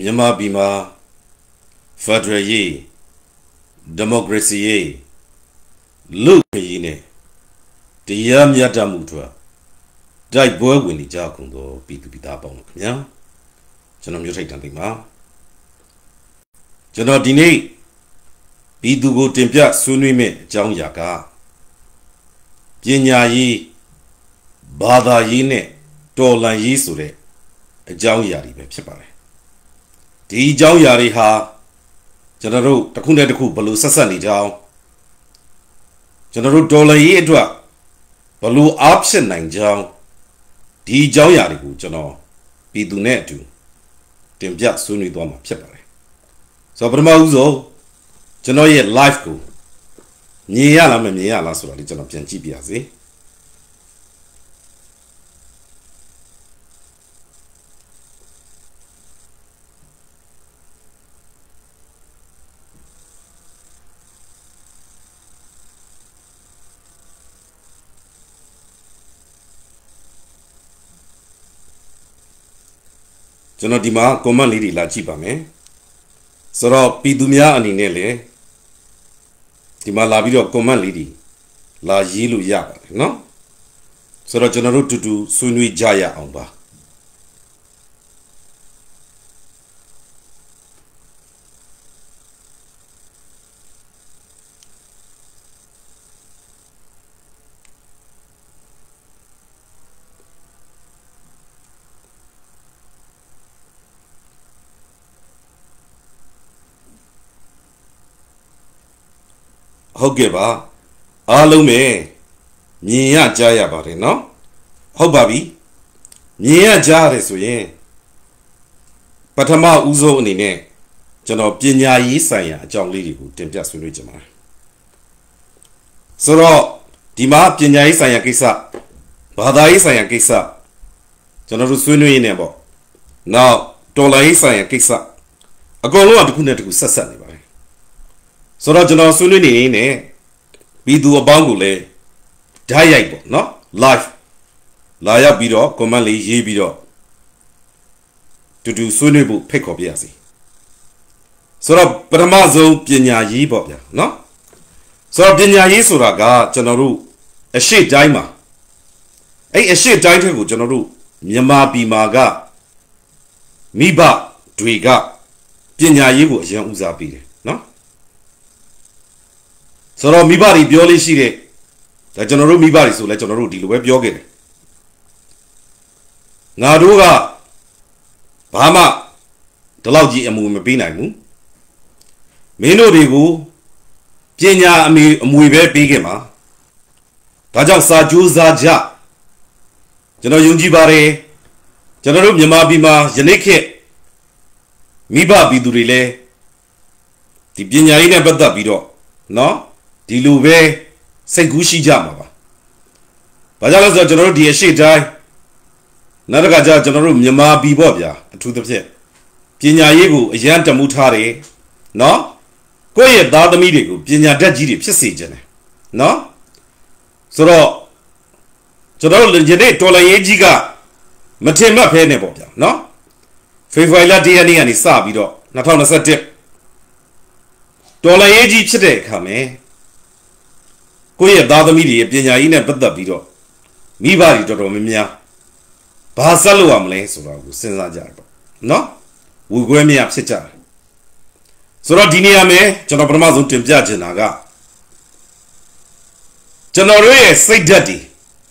Myanmar Bima Federal Ye Democracy Ye Look Yine the Yam Yatamutra Dai boy when the Jakundo beat to be that bone. Yeah, Janam you take something, ma. Janot Dine beat to go tempia sunime, Jang Yaka Jinya Yi Bada Yine Tolan Yisure, a Jang Yari Pepare. The Jang Yari ha General Takunda de Kupalu Sasani Jao General Dola Yedra Balu option nine Jao the Jao Yariku Jano be do net to Timbia Suni Doma Pepare. So Bramauzo Janoye life go Niala Meniala Sura Jano Piazi. Jono dima common lady la chipa me. Soro pidumia aninele. Dima la video common lady la yilu yaba, no? Soro general to do sunui jaya amba. Hogeba, Alume, Nia Jaya Barino, Hobabi, Nia Jaresuye, Patama Uzo Nine, Jano Pinya Yisaya, John Lady who tempted to reach him. Soro, Dima Pinya Yisaya Kisa, Bada Yisaya Kisa, Jano Sunu Nebo. Now, Tola Yisaya Kisa, a golo to Kunet to Sassani. So that Jano Sunini ne be do a bangule diabo, no? Life Laya bido, commonly ye bido to do Sunibu pick up yasi. So that Bramazo Pinya ye bobia, no? So Pinya Yisuraga, Janaru, a shade dimer. A shade dimer, Janaru, Myanmar Bimaga Miba Dwiga Pinya Yibu, Jan Uzabi, no? So Mibari Bioli Shire, the General Mibari, so let General deal with Yogi. Naduga Bama, the Lauji and Mumabina, Meno Rigu, Jenya Muibe Bigema, Tajang Sajuza Ja, General Yunjibare, General Yamabima, Janeke, Miba Bidurile, the Binya Bada Bido, no? Dilube Segushi Jamava. Bajalas are general dear she die. Nadaga general Yama Bibobia, to the pit. Pinya Yegu, Yanta Mutare, no? Go yet, the medico, Pinya Daji, Pissage, no? So, General Jene Tola Yejiga, Matema Penebobia, no? Favela Diani and Isabido, not on a set tip. Tola Yeji Chide come, Koya Dada Media, Pinya in a Bada Bido. Mibari to Romia. Basalu Amle, Sura, Senza Jarbo. No? We go me up Sita. Sura Diniame, Jonabramazo Timja Janaga. Janore, say daddy.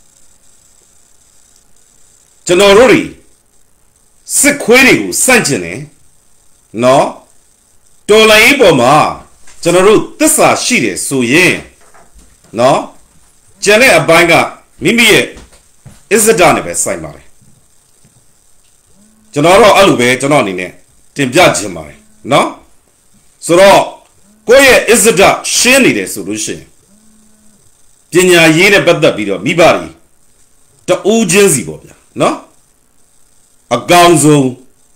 Janori, Sequirigu, Sanjane. No? Tola Iboma, Janaru, this are she, so ye. No? Jane a banga, Mimi is the done best sign mare. Janoro Alube, Janonine, Tim Jajamai. No? So, Goye is the da, shiny de solution. Pinya yene bada bido, Mibari. The Ujenzi Bobia. No? A gonzo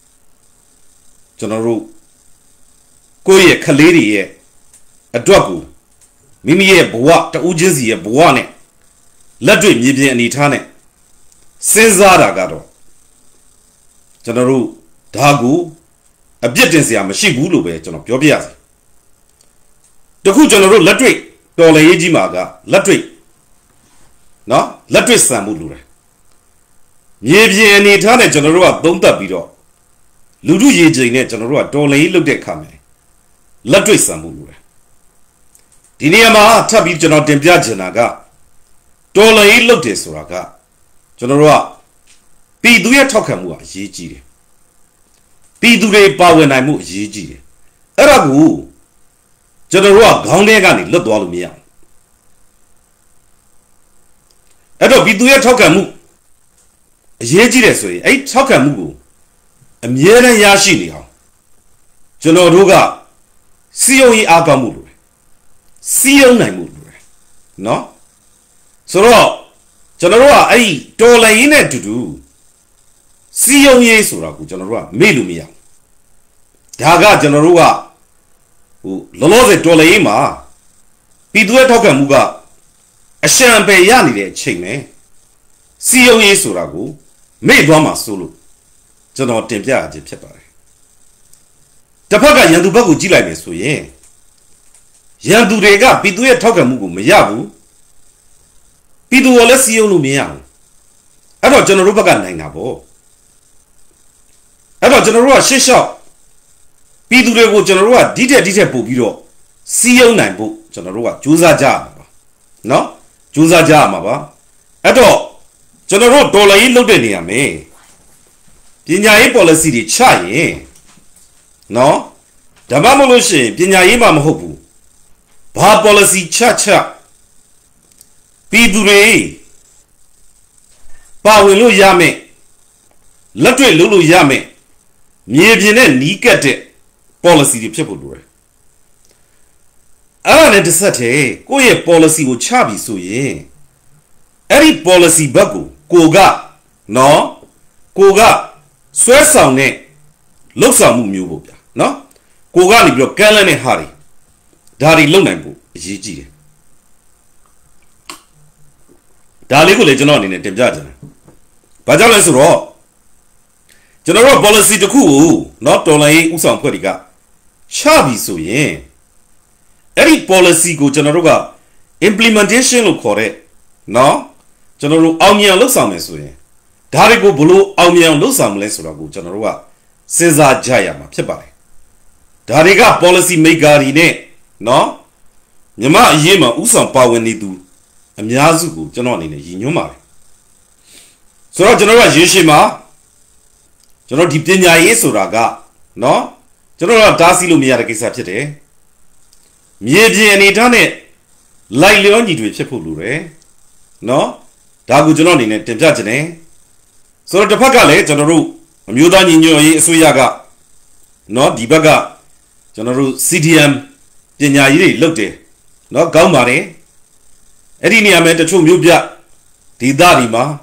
Janoro Goye Kaliri, a dogu. Mimi ye boa, the Ujenzi ye boane. Ladrim ye and itane. Senzara gado. Janaru, Dagu, a bit in Siam, she would obey John of Yobias. The Hujan Latry, Tola Ejimaga, Latry. No, Latry Samulure. Ye any Tana General, don't that be dog. Ludu Ye General, Tola looked at coming. Latry Samulure. Diniama, Tabi General Tempiajanaga. Tola looked at Suraga. General. Be do your talkamu, ye. Be do they power and I move ye. Eragu. General, Gandegani, look all me. Edo be do your talkamu. Ye, a talkamu. A mere yashini. General Ruga. See only Agamu. See only Namu. No? So, General, I told I in it to do. See only Suraku, General, Melumia. Daga General, who Loloze Toleima. Be do a talkamuga. A champagne yanni, chain. See only Suragu. Made Rama Sulu. General Tempia, Jepare. Tapaga Yandubagu Jila so ye. Yandu rega, be do a talkamugu, Mayabu. Pidu wala siyo lumia. Ado General Baga Nangabo. Ado General Shisha. Pidu rego General Dita Bubiro. Siyo Nambo, General Juza Jama. No? Juza Jama. Ado General Dola Ilodenia me. Pinya policy di chai. No? Damamoloshi, Pinya Imam Hobu. Ba policy cha. Pidure Pawelu Yame Latre Lulu Yame Niebine Nikate policy the people do. I let the sate, go ye policy with Chabi so ye. Any policy bagu, Koga, no, Koga, swear sound ne, looks a mumu, no, Koga libro Kalane Hari, Dari Lunambu, Gigi. Daligo legend on in a Temjajan. Bajalas raw. General policy to cool, not only Usam Podiga. Shabi so ye. Any policy go General implementation look correct. No? General Almian looks on this way. Darigo Bulu Almian looks on less ragu General. Cesar Jayama Pepare. Dariga policy maker in it. No? Yama Yema Usam power need do. A Miazugu, General in a Yinuma. So, General Yishima General Dipina Yesuraga, no? General Dasi Lumia Kisate Mieji and Itane like Leoni to Chepulure, no? Dagu General in a Tempjane. So, the Pagale, General Mudan in your Suyaga, no? Dibaga, General CDM, Jenya looked it, no? Gaumare. Edinia met a true mubia, Didarima.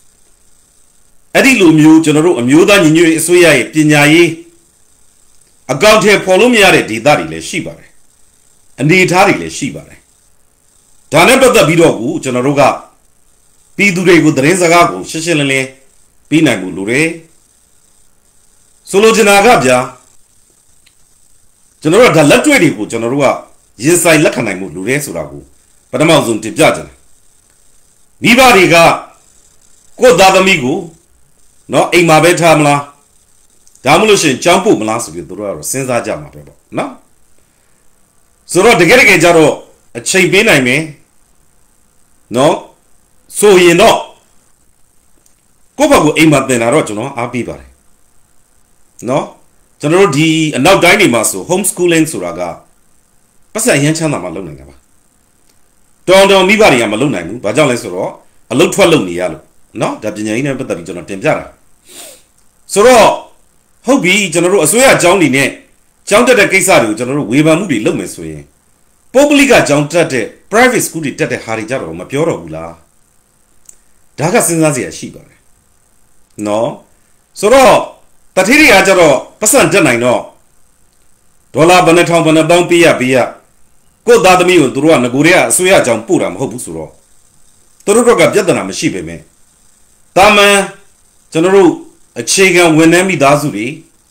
Edi Lumu, General, Muda, Ninu, Suya, Pinai. A gout here, Polumiare, Didari, Shibare. And the Itari, Shibare. Taneba the Bidogu, Generoga. Pidure with Rezagago, Shishele, Pinagulure. Solo Genagabia. General, the Latredi, General. Yes, I Lakanamu, Lure Suragu. But I'm also to judge. Viva Riga, go Dadamigo, no, in my bedhamla. Damulution, Champu, Malas with the roar, since I jam, no? So, the Gerege Jaro, a chain I may. No, so ye know. Go back to Emma then I wrote, no, I'll be by. No, General D, and now dining muscle, homeschooling Suraga. But I ain't Chana Malone. Don't me body, I'm alone, but John Lesoro, a look for lonely yellow. No, that didn't but the region of Temjara. So, how be General Aswea Johnny ne? Jounted a Kesadu, General Weaver movie Lumis way. Popoliga Jounted private school at Harijaro, Mapioro Hula. Daga Sinazia Shiba. No, so, that here Ajaro, Passan Jan I know. Dola Boneton Bonabon Pia. Go Dadami to run a Guria, Suya Jampuram, Hobusuro. Toroga Jadana, Shibe me. Tama, General, a chicken when Nami Dazuri,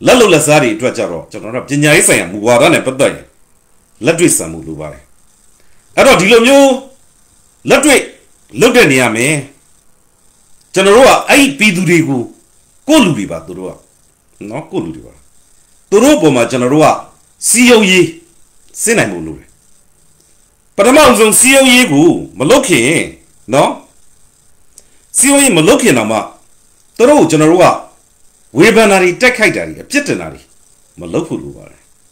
Lalo Lazari Drajaro, General Jinyaisa, Muarana Paday, Ladrisa Mulubai. I don't deal you. Ladri, look at Niame. General, I Pidurigu, Kolubiba, Durua. No, Kolubiba. Turupoma General, see ye, Sinamulu. But among them, see ye go, Maloki, no? See ye Maloki Nama. Toro General, Webanari, Tekidari, a Pitanari, Malokulu.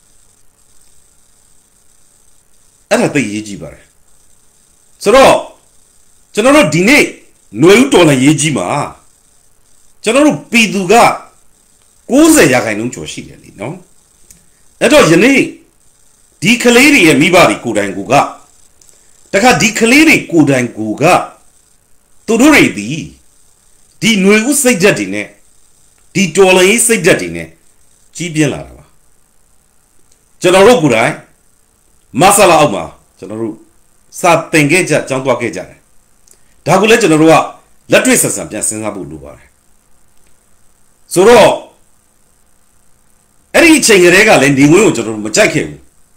At the Yejibar. So, General Dine, no Utona Yejima. General Piduga, Goza Yakanum Joshi, no? At all, Yane, Decalari and Mibari Kudanguga. Taka Decalari Kudanguga. Tudore di Nuevu say Jadine, di Tola say Jadine, Gibiala. General Gurai. Masala Oma, General Sat Tengeja, Jantuakeja. Dagule General, Latrisa Sampian Sinabu Dubai. So, any chain regal and the women General Machakim.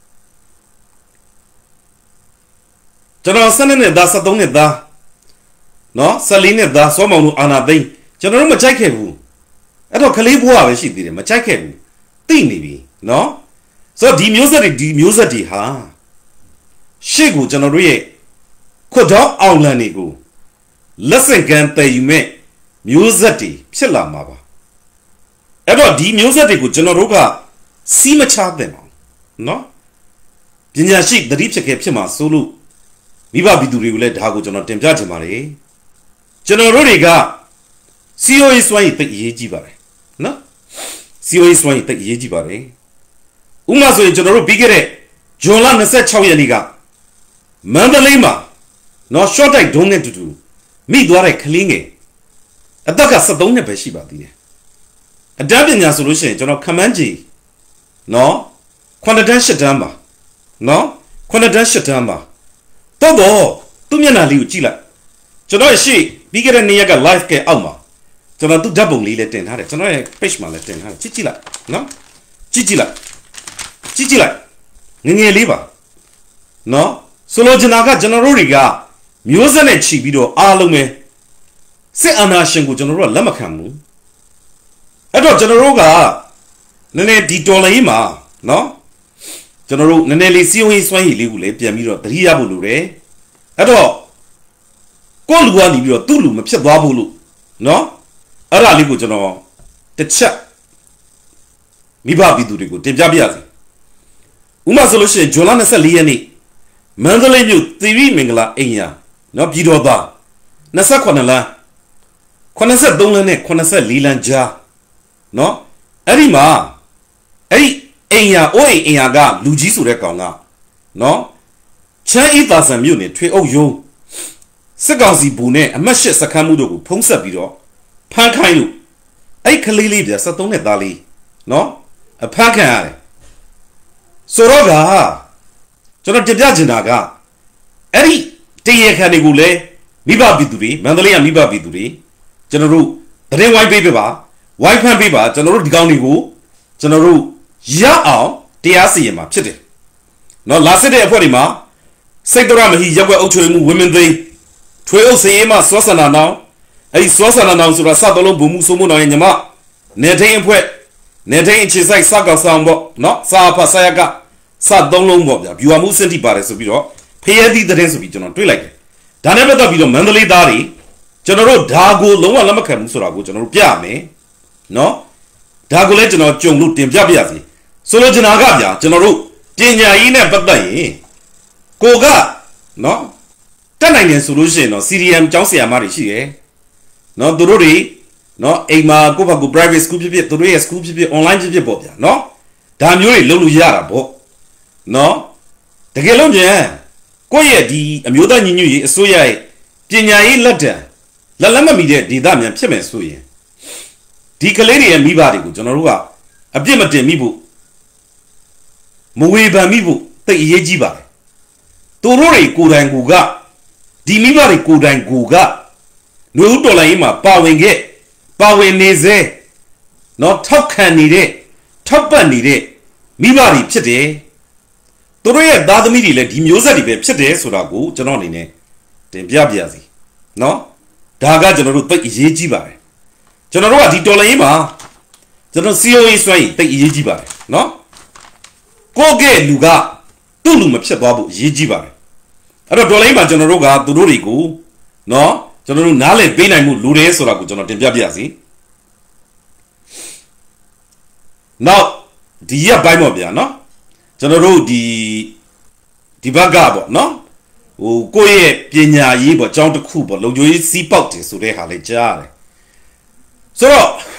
General Sanin da Satone da no, Saline da Somamu Anabe, General Machakevu. I don't Kalibua, she did Machakevu. Tinibi, no? So the music, ha. Shigu General Koda Aulanigu. Lesson can pay you may music, Chilla Maba. Ever the music good Generoga, see much hard them. No? Jinya sheep the deep Chema Sulu. Viva Biduri let Hago Jonathan Jajamare. Generoriga CO is why take Yejibare. No? CO is why take Yejibare. Umaso General Bigere, Jolan said Chawaniga. Mandalima. No short I don't need to do. Me do I clingy. A daka Sadona Peshiba. A dabbing solution, General Kamanji. No? Quanadan Shatamba. No? Quanadan Shatamba. Tobo, Tumiana Liu Chila. General she, bigger than Niaga life care Alma. General do double let in her. General Peshman let in her. Chichila. No? Chichila. Chichila. Nini liver. No? Solo Janaga Generoriga. Musan and Chibido Alume. Say Anashangu General Lamakamu. I thought Generoga. Nene di Tolaima. No? General Nanelli Sio Swahili Lule, Piamiro, Triabulure. I thought Golwani, your Tulu, Mapsababulu. No? Aralibu General. The chat. Mibabi Durigo, Tejabiazi. Uma solution, Jolana Saliani. Mandalay you, TV Mingla, Enya. No Pidoba. Nasa Quanala. Quanasa Donane, Quanasa Lilanja. No? Erima. Enya, oi, Enyaga, Lujisu Rekanga. No? Chan eaters and munit, twe oh yo. Sagazi Bune, a mashe Sakamudo, Ponsa Bido. Pankainu. I Kalili, the Satone Dali. No? A Pankai. Soroga. Jonathan Jajinaga. Eri, Teye Canigule, Miba Biduri, Mandalay and Miba Biduri. General, the name white baby bar, white pan baby, General Gaunigu, General Yao, Tiasima, Chitty. No last day of Podima, Sectorama, he Yaga Ocho women they 12 Sema Swasana now. A Swasana now to the Sadolo Bumusumuna in Yama. Nete in Pwet, Nete in Chisai Saga Sambo, not Sapa Sayaga, Sad Dolombo, you are Musanti Paris of Biro, pay the rest of it, General Twilake. Daneba the Vido Mandalay Dari, General Dago, Loma Lamakam Surago, General Piame. No? Dago legend of Jung Lutim Jabiazi. Solo Janagabia, General, Tinya Ine Badai. Koga, no? Tananian solution, no? CDM Josia Marichi, no? Dururi, no? Ema Gopago private school, Duria school, online Jibobia, no? Damn you, Lulu Yarabo. No? The Gelonja. Koya di, a muda nini, Soya, Tinya letter. La Lama media, di Damian Pimen Soya. Di Calari and Mibadi, General, a Bimate Mibu. Mueba Mibu, the Yejiba. Torori Kudanguga. Di Mibari Kudanguga. Nudolaima, Pawing it. Pawing is it. Not top candidate. top ban needed. Mibari pite. Tore da the midi let him use a debate pite sodago, Janonine. Then Biabiazi. No? Daga General take easy by. General di Dolema. General CEO is right, take easy by. No? Go get Luga. Tulum of Babu, easy by. At a Dolema General to Rurigo. No? General Nale Benamu Lure Sorago, Jonathan Biabiazi. Now, the year by Mobia, no? General the Bagabo, no? O Goye, Pina, Yiba, John the Cuba, Lojo, see Pouty, so they have a jar. So,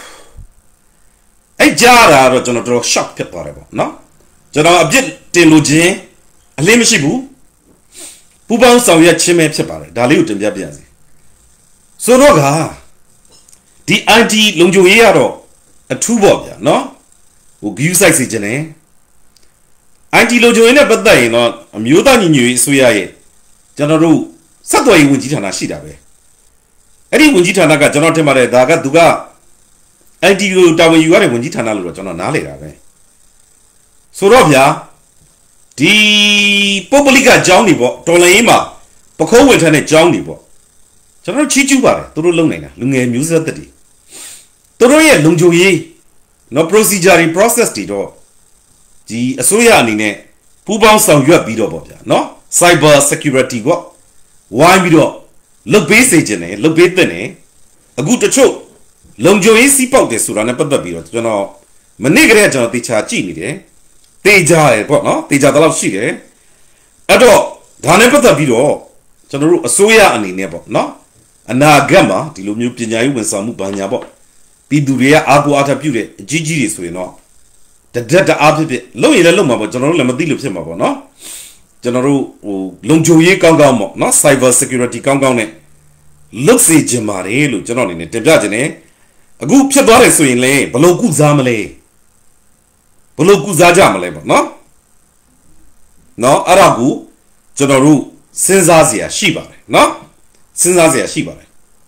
a jar of Jonathan shock pepper, no? General Abject Teloge, a lemishibu, Puba Savia Chime Pepper, Dalut and Biabiazi. So, Roga, the anti Lonjoiaro, a two bobia, no? O Gus Oxygen, Anti Lojoina, but they not a mutant in you, Suya. General, Satway Wujitana Shidabe. Eddie Wujitanaga, Jonathan Mare, Daga Duga. Anti you down you are a Wujitana, Jonathan. So, Robia, the Popolica Johnny Bo, Tolaima, Poco went and Johnny Bo. General Chichuba, Turulunga, Lunga Musa 30. Toroya Lunjoye. No procedure process did all. The Asoyanine, Puban sound your beat up, no? Cyber security go. Why we do? Look basic, look bit, a good show. Long Joey see pout this run up the beard, you know. Manigre, the chargini, Teja, what no? Teja the love sheet, eh? At all, done up the video. General Asoya and in neighbor, no? And now Gamma, the Lumupina, when some Mubanyabo. Piduria Abu Atapure, Gigi is we know. The dead Abu Low in a Luma, but General Lamadilip, no? General Longjoye Kangamo, not cyber security Kangone. Looks a Gemare, General in a Tebajane. A good Pabare so in lay, below Guzamale. Below Guzajamale, no? No, Aragu, General Senzazia Shiba, no? Senzazia Shiba.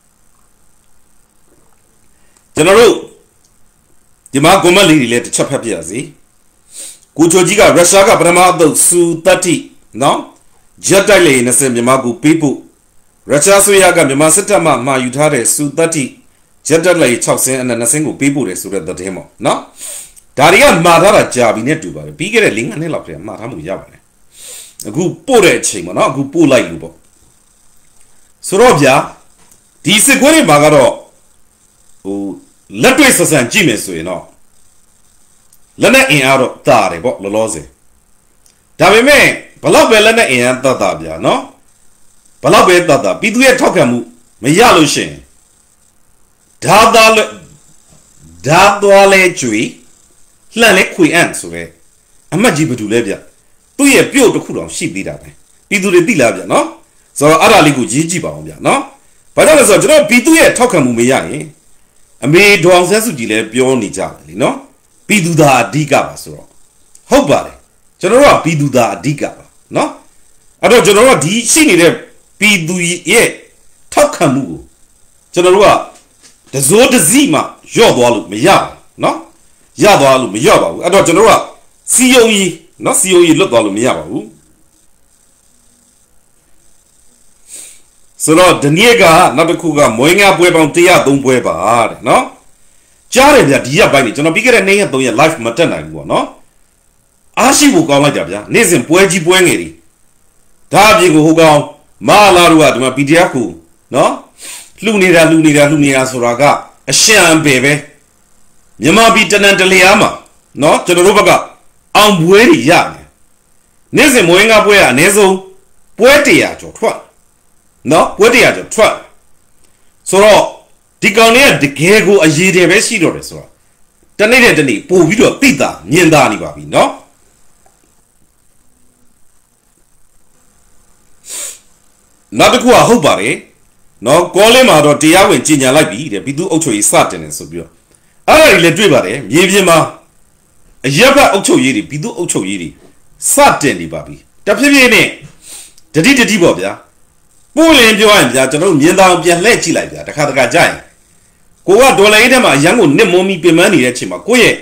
General, the Magoma lady let the chap happy. Kuchojiga, Rashaga, Bramado, Su 30, no? Jetale in the same Yamagu people. Rachasoyaga, Mimasitama, Ma Utare, Su 30, Jetale, Chopsen, and a single people they stood at the demo, no? Daria Madara job in it to buy, bigger a link and a lapre, Matamu Yavane. A good poor chamber, not good poor like Lubo. Sorobia, this is going Magaro. Let me say, Jimmy, so you know. Lena in out of Tari, what Loloze. Davime, Palabe Lena in Tatabia, no? Palabe Tata, Piduya Tokamu, Mayalushin. Dadale Chui, Lane Qui answer. A magic to Labia. 2 years pure to cool on sheep did up. Pidu de Dilabia, no? So Araligu Gigi Bombia, no? But that is a job, Piduya Tokamu Mayani. A maid dogs as you let Bioni Jali, no? Piduda Digaba, so. How about it? General Piduda Digaba, no? I don't General D. She needed Pidu ye. Tokamu. General, the Zod Zima, Yodalu Maya, no? Yadalu Mayaba. I don't General. COE, not COE look all Mayaba. So the Niega, not the Kuga, Moinga Buebantia, don't Bueba, no? Jarre, the dear by it, no bigger than name of your life maternal, no? Ashi will go like that, Nizim Pueji Buengeri. Tabi who go, Malarua, my Pidiaku, no? Lunira, Suraga, a sham baby. Yama be tenantaliama, no? To the Rubaga, I'm very young. Nizim Moinga Bua, Nezo, Puetia, to no, what they are the try. So, Ticania, the Kego, a Jiri, a Sido, so. The Nidani, poor video, Pita, Niendani Babi, no? Not the Kua Hobare, no, call him out of Tia when Ginia Labi, the Bidu Ocho is certain and so pure. I let Ribare, Yevima, a Yaba Ocho Yiri, Bidu Ocho Yiri, certainly Babi. The Piviene, the Dibobia. Pulling behind that, no, Yenda be a lechi like that, a Kataka giant. Go out, don't let them a young Nemomi be money at Chimakoye.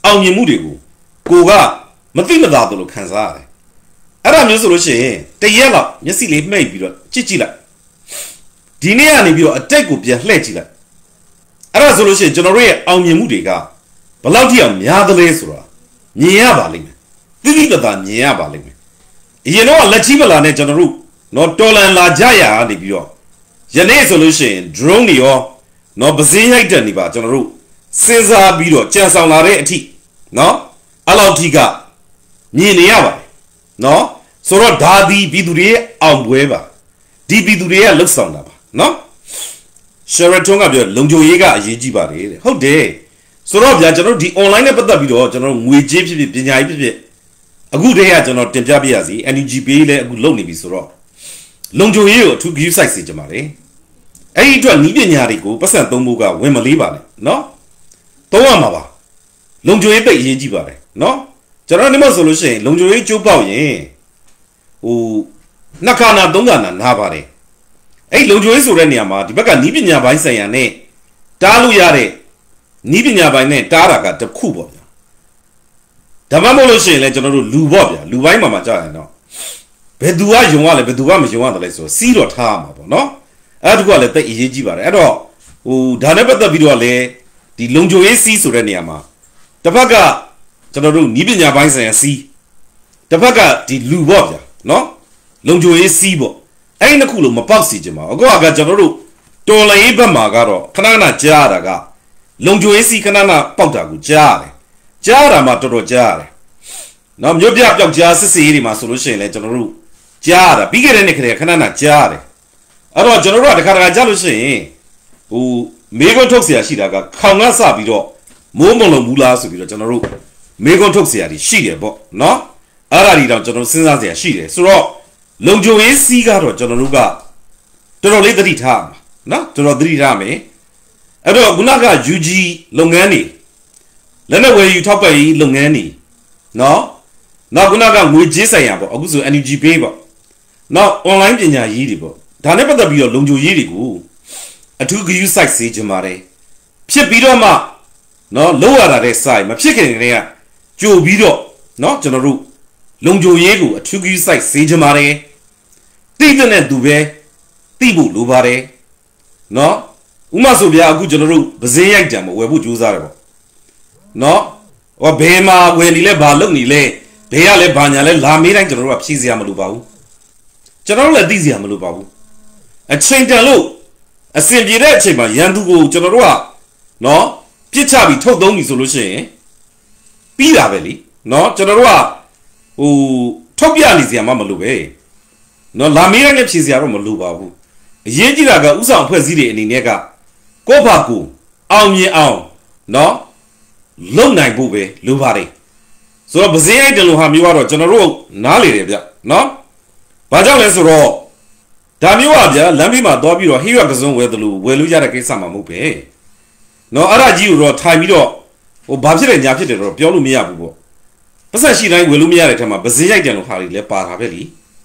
အောင်မြင်မှုတွေကိုကိုကမသိမသာလို့ခံစားရတယ်အဲ့ဒါမျိုးဆိုလို့ရှိရင်တရက်လောက်မျက်စိလေးမှိတ်ပြီးတော့ကြည့်လိုက်ဒီနေ့ကနေပြီးတော့အတိတ်ကိုပြန်လှည့်ကြည့်လိုက်အဲ့ဒါဆိုလို့ရှိရင်ကျွန်တော်တို့ရဲ့အောင်မြင်မှုတွေကဘယ်လောက်ထိအောင်များသလဲဆိုတာမြင်ရပါလိမ့်မယ်တိတိကျကျမြင်ရပါလိမ့်မယ်အရင်တော့လက်ကြီးပလာနဲ့ကျွန်တော်တို့နော်တော်လန်လာကြရနေပြီးတော့ယနေ့ဆိုလို့ရှိရင် drone တွေရောနော်ပစင်းရိုက်တဲ့နေပါကျွန်တော်တို့စဉ်းစားပြီးတော့ကြံဆောင်လာတဲ့အထိနော်အဲ့လောက်ထိကမြင်နေရပါတယ်နော်ဆိုတော့ဒါဒီပြည်သူတွေရဲ့အောင်ပွဲပါဒီပြည်သူတွေကလှုပ်ဆောင်တာပါနော်ရှယ်ရတွန်ကပြောလုံခြုံရေးကအရေးကြီးပါတယ်တဲ့ဟုတ်တယ်ဆိုတော့ဗျာကျွန်တော်တို့ဒီ online နဲ့ပတ်သက်ပြီးတော့ကျွန်တော်တို့ငွေကြေးဖြစ်ဖြစ်ပညာရေးဖြစ်ဖြစ်အခုတည်းကကျွန်တော်တင်ပြပြရစီ NUG ပေးလည်းအခုလုပ်နေပြီဆိုတော့လုံခြုံရေးကိုအထူး give site စေချင်ပါတယ်အဲ့ဒီအတွက်ဤပညာတွေကိုပတ်စံသုံးဖို့ကဝင်မလေးပါနဲ့နော်သုံးရမှာပါလုံခြုံရေးသိအရေးကြီးပါတယ်နော်ကျွန်တော်ဒီမှာဆိုလို့ရှိရင်လုံခြုံရေးကျိုးပေါက်ရင်ဟိုနှစ်ခါနာသုံးခါနာနားပါတယ်အဲ့လုံခြုံရေးဆိုတဲ့နေရာမှာဒီဘက်ကဤပညာပိုင်းဆိုင်ရာနဲ့တားလို့ရတဲ့ဤပညာပိုင်းနဲ့တားတာကတစ်ခုပေါ့ဗျာဒါမှမဟုတ်လို့ရှိရင်လည်းကျွန်တော်တို့လူပေါ့ဗျာလူပိုင်းမှာကြာရင်တော့ဘယ်သူကယုံရလဲဘယ်သူကမယုံရတယ်လဲဆိုစီးတော့ထားရမှာပေါ့နော်အဲ့ဒါကလည်းတိတ်အရေးကြီးပါတယ်အဲ့တော့ဟိုဒါနဲ့ပတ်သက်ပြီးတော့လည်းဒီလုံခြုံရေးစီးဆိုတဲ့နေရာမှာတစ်ဖက်ကကျွန်တော်တို့ဤပညာပိုင်းဆိုင်ရာစီးတစ်ဖက်ကဒီလူပေါ့ဗျာနော်လုံခြုံရေးစီးပေါ့အဲ့ဒီနှစ်ခုလုံးမပေါက်စီချင်ပါအခုကကျွန်တော်တို့တော်လရေးဘက်မှာကတော့ခဏခဏကြားရတာကလုံခြုံရေးစီးခဏခဏပေါက်တာကိုကြားရတယ်ကြားရတာမှတော်တော်ကြားရတယ်နော်မြို့ပြပျောက်ကြားစစ်စီးတွေမှာဆိုလို့ရှိရင်လည်းကျွန်တော်တို့ကြားရတာပြီးခဲ့တဲ့နေ့ခဏခဏကြားရတယ်အဲ့တော့ကျွန်တော်တို့ကတခါကြားလို့ရှိရင်ဟိုမေကွန်းထုတ်เสียရှိတာကခေါင်ကစပြီးတော့မိုးမလုံးဘူးလားဆိုပြီးတော့ကျွန်တော်တို့မေကွန်းထုတ်เสียရှိတယ်ပေါ့နော်အဲ့ဒါဒီတော့ကျွန်တော်စဉ်းစားเสียရှိတယ်ဆိုတော့လုံခြုံရေးစီးကတော့ကျွန်တော်တို့ကတော်တော်လေးသတိထားမှာနော်တော်တော်သတိထားမယ်အဲ့တော့ခုနက UG လုပ်ငန်းတွေလက်နဲ့ဝယ်ယူထောက်ပံ့ရေးလုပ်ငန်းတွေနော်နောက်ခုနကငွေကြေးဆိုင်ရာပေါ့အခုဆို NUG Pay ပေါ့နောက် online ပညာရေးတွေပေါ့ဒါနဲ့ပတ်သက်ပြီးတော့လုံခြုံရေးတွေကိုအထူး view site စေချင်ပါတယ်ဖြစ်ပြီးတော့မှနော်လောက်ရတာတဲ့ site မဖြစ်ခင်တည်းကကြိုပြီးတော့နော်ကျွန်တော်တို့လုံခြုံရေးကိုအထူး view site စေချင်ပါတယ်တိတဲ့သူပဲတိဖို့လိုပါတယ်နော်ဥမာဆိုပြအခုကျွန်တော်တို့ပစင်းရိုက်တံမဝယ်ဖို့ကြိုးစားတယ်ပေါ့နော်ဟောဘယ်မှာဝယ်နေလဲဘာလုပ်နေလဲဘယ်ကလဲဘာညာလဲလာမေးတိုင်းကျွန်တော်တို့ကဖြည့်စရာမလိုပါဘူးကျွန်တော်တို့လည်းသိစရာမလိုပါဘူးအချိန်တန်လို့အစင်ပြေတဲ့အချိန်မှာရန်သူကိုကျွန်တော်တို့ကနော်ပြစ်ချပြီးထုတ်သုံးပြီဆိုလို့ရှိရင်ပြီးတာပဲလीနော်ကျွန်တော်တို့ကဟိုထုတ်ပြနေစရာမှမလိုပဲနော်လာမေးတိုင်းလည်းဖြည့်စရာတော့မလိုပါဘူးအရေးကြီးတာကဥဆောင်ဖွဲ့စည်းတွေအနေနဲ့ကကိုယ့်ဘာကိုအောင်မြင်အောင်နော်လုံနိုင်ဖို့ပဲလိုပါတယ်ဆိုတော့ပစင်းရိုက်တယ်လို့ဟာမျိုးကတော့ကျွန်တော်တို့နားလေတယ်ဗျနော်ဘာကြောင့်လဲဆိုတော့ဒါမျိုးကဗျာလမ်းဘေးမှာသွားပြီးတော့ဟိရကစုံဝယ်တယ်လို့ဝယ်လို့ရတဲ့ကိစ္စမှမဟုတ်ပဲနော်အဲ့ဒါကြီးကိုတော့ထိုင်ပြီးတော့ဟိုဘာဖြစ်တယ်ညာဖြစ်တယ်တော့ပြောလို့မရဘူးပေါ့ပတ်သက်ရှိတိုင်းဝယ်လို့မရတဲ့ထက်မှာပစင်းရိုက်တယ်လို့ဟာတွေလည်းပါတာပဲလी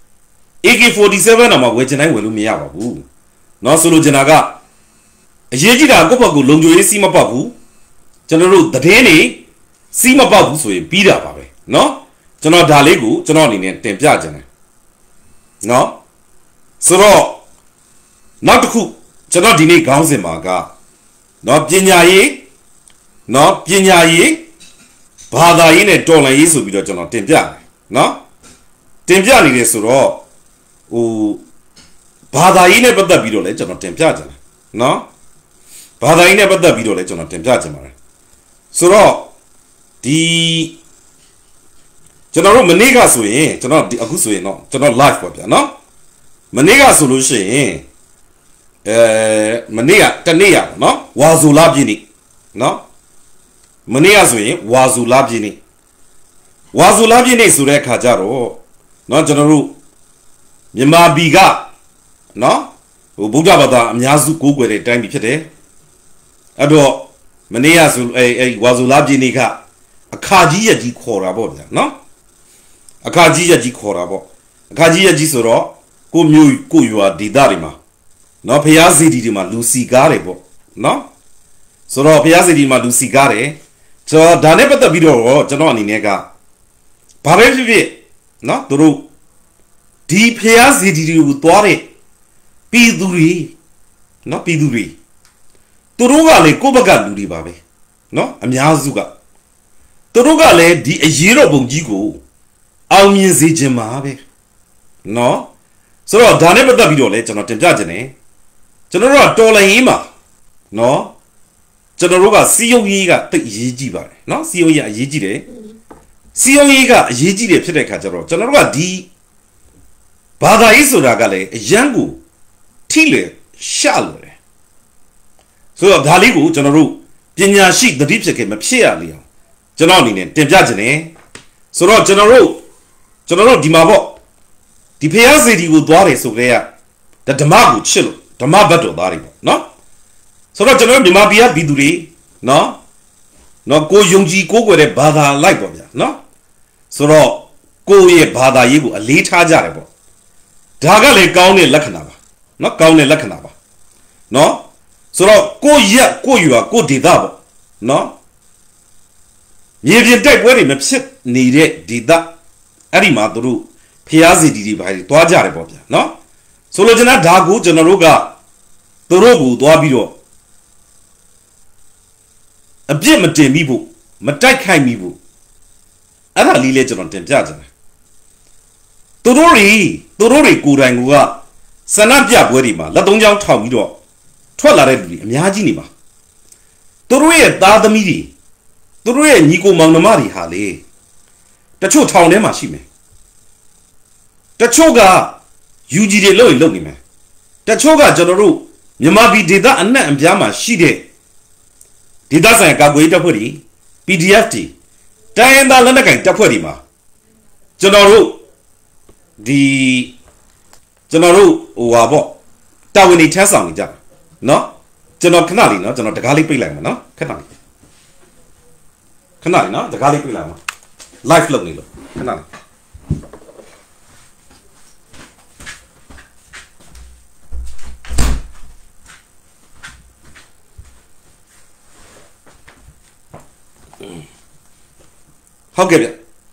AK47 တော့မှဝယ်ချင်တိုင်းဝယ်လို့မရပါဘူးနော်ဆိုလိုချင်တာကအရေးကြီးတာကိုယ့်ဘက်ကိုလုံခြုံရေးစီးမပေါက်ဘူးကျွန်တော်တို့သတင်းတွေစီးမပေါက်ဘူးဆိုရင်ပြီးတာပါပဲเนาะကျွန်တော်ဒါလေးကိုကျွန်တော်အနေနဲ့တင်ပြကြတယ်เนาะဆိုတော့နောက်တစ်ခုကျွန်တော်ဒီနေ့ခေါင်းစဉ်မှာကเนาะပညာရေးเนาะပညာရေးဘာသာရေးနဲ့တော်လှန်ရေးဆိုပြီးတော့ကျွန်တော်တင်ပြတယ်เนาะတင်ပြနေတယ်ဆိုတော့ဟိုဘာသာရေးနဲ့ပတ်သက်ပြီးတော့လည်းကျွန်တော်တင်ပြကြတယ်เนาะဘာသာရေးနဲ့ပတ်သက်ပြီးတော့လည်းကျွန်တော်တင်ပြကြပါတယ်ဆိုတော့ဒီကျွန်တော်တို့မနေ့ကဆိုရင်ကျွန်တော်ဒီအခုဆိုရင်တော့ကျွန်တော် live ပေါ့ဗျာနော်မနေ့ကဆိုလို့ရှိရင်မနေ့ကတနေ့ရပါနော်ဝါဇူလာပြည့်နေ့နော်မနေ့ကဆိုရင်ဝါဇူလာပြည့်နေ့ဆိုတဲ့အခါကျတော့နော်ကျွန်တော်တို့မြန်မာပြည်ကနော်ဟိုဗုဒ္ဓဘာသာအများစုကိုးကွယ်တဲ့တိုင်းပြည်ဖြစ်တယ်အဲ့တော့မနေ့ကဆိုဝါဇူလာပြည့်နေ့ကအခါကြီးရက်ကြီးခေါ်တာပေါ့ဗျာနော်အခါကြီးရက်ကြီးခေါ်တာပေါ့အခါကြီးရက်ကြီးဆိုတော့ကိုမျိုးကိုရွာဒေသတွေမှာနော်ဖျားစီတီတွေမှာလူစီကားတယ်ပေါ့နော်ဆိုတော့ဖျားစီတီမှာလူစီကားတယ် 저 다네 버터 비로 저는 아니 내가 바베비비 너 도로 디 페야시디리고 또아래 비두리 너 비두리 도로가 레 꼬바가 누리 바베 너 아미아수가 도로가 레디 예로 봉지고 아우민 세제마베 너 서로 다네 버터 비로 레 저는 템자잖아요 저는 돌라이마 너 저너로가 시용이가 또 예지바래 너 시용이가 예지래 시용이가 예지래ဖြစ်တဲ့ ခါကျတော့ 저너로가 디 바다에 소라가래 양구 틸레 샬레 그래서 달리고 저너로 ပညာရှိ သတိ ဖြစ်ခဲ့ မဖြစ်ရလေအောင် ကျွန်တော် အနေနဲ့ တင်ပြခြင်း ਨੇ ဆိုတော့ ကျွန်တော်တို့ ဒီမှာပေါ့ ဒီ ဖျား စေတီ ကို သွားတယ် ဆိုကြရ ဓမ္မ ကို ချစ် လို့ ဓမ္မ ဘတ် တော် သား တွေ ပေါ့ နော် ဆိုတော့ ကျွန်တော် မြန်မာ ပြည် က ပြည်သူ တွေ နော် နော် ကို ယုံကြည် ကိုးကွယ် တဲ့ ဘာသာ လိုက် ပေါ့ ဗျာ နော် ဆိုတော့ ကိုယ့် ရဲ့ ဘာသာ ရေး ကို အလေး ထား ကြ တယ် ပေါ့ ဒါ က လည်း ကောင်း တဲ့ လက္ခဏာ ပါ နော် ကောင်း တဲ့ လက္ခဏာ ပါ နော် ဆိုတော့ ကိုယ့် ရက် ကိုယ့် ရွာ ကိုယ့် ဒေသ ပေါ့ နော် မြေပြင် တိုက်ပွဲ တွေ မဖြစ် နေတဲ့ ဒေသ အဲ့ဒီ မှာ သူတို့ ဖျား စေတီ တွေ ဘာ တွေ သွား ကြ တယ် ပေါ့ ဗျာ နော် ဆိုလိုချင်တာ ဒါ ကို ကျွန်တော်တို့ က သူတို့ ကို သွား ပြီး တော့ အပြစ် မတင် မိ ဖို့ မ တိုက် ခိုက် မိ ဖို့ အဲ့ဒါ လေး လဲ ကျွန်တော် တင် ပြ ချင် တယ် သူတို့ တွေ ကိုယ်တိုင် က ဆန္ဒ ပြ ပွဲ တွေ မှာ လက် သုံး ချောင်း ထောင် ပြီး တော့ ထွက် လာ တဲ့ လူ တွေ အများ ကြီး နေ မှာ သူတို့ ရဲ့ သား သမီး တွေ သူတို့ ရဲ့ ညီ ကို မောင် နှမ တွေ ဟာ လေ တချို့ ထောင် ထဲ မှာ ရှိ မယ် တချို့ က UG တွေ လုပ် ရင် လုပ် နေ မယ် တချို့ က ကျွန်တော်တို့ မြန်မာ ပြည် ဒေသ အနှံ့ အပြား မှာ ရှိ တဲ့ ဒေသ ဆိုင်ရာ ကာကွယ်ရေး တပ်ဖွဲ့ တွေ PDF တွေ တိုင်းရင်းသား လက်နက်ကိုင် တပ်ဖွဲ့ တွေ မှာ ကျွန်တော်တို့ ဒီ ကျွန်တော်တို့ ဟို ဟာ ပေါ့ တာဝန် တွေ ထမ်း ဆောင် နေ ကြ နော် ကျွန်တော် ခဏ လေး နော် ကျွန်တော် တကား လေး ပိတ် လိုက် မယ် နော် ခဏ လေး နော် တကား လေး ပိတ် လိုက် မယ် live လုပ် နေ လို့ ခဏ လေး ဟုတ်ကဲ့ဗျ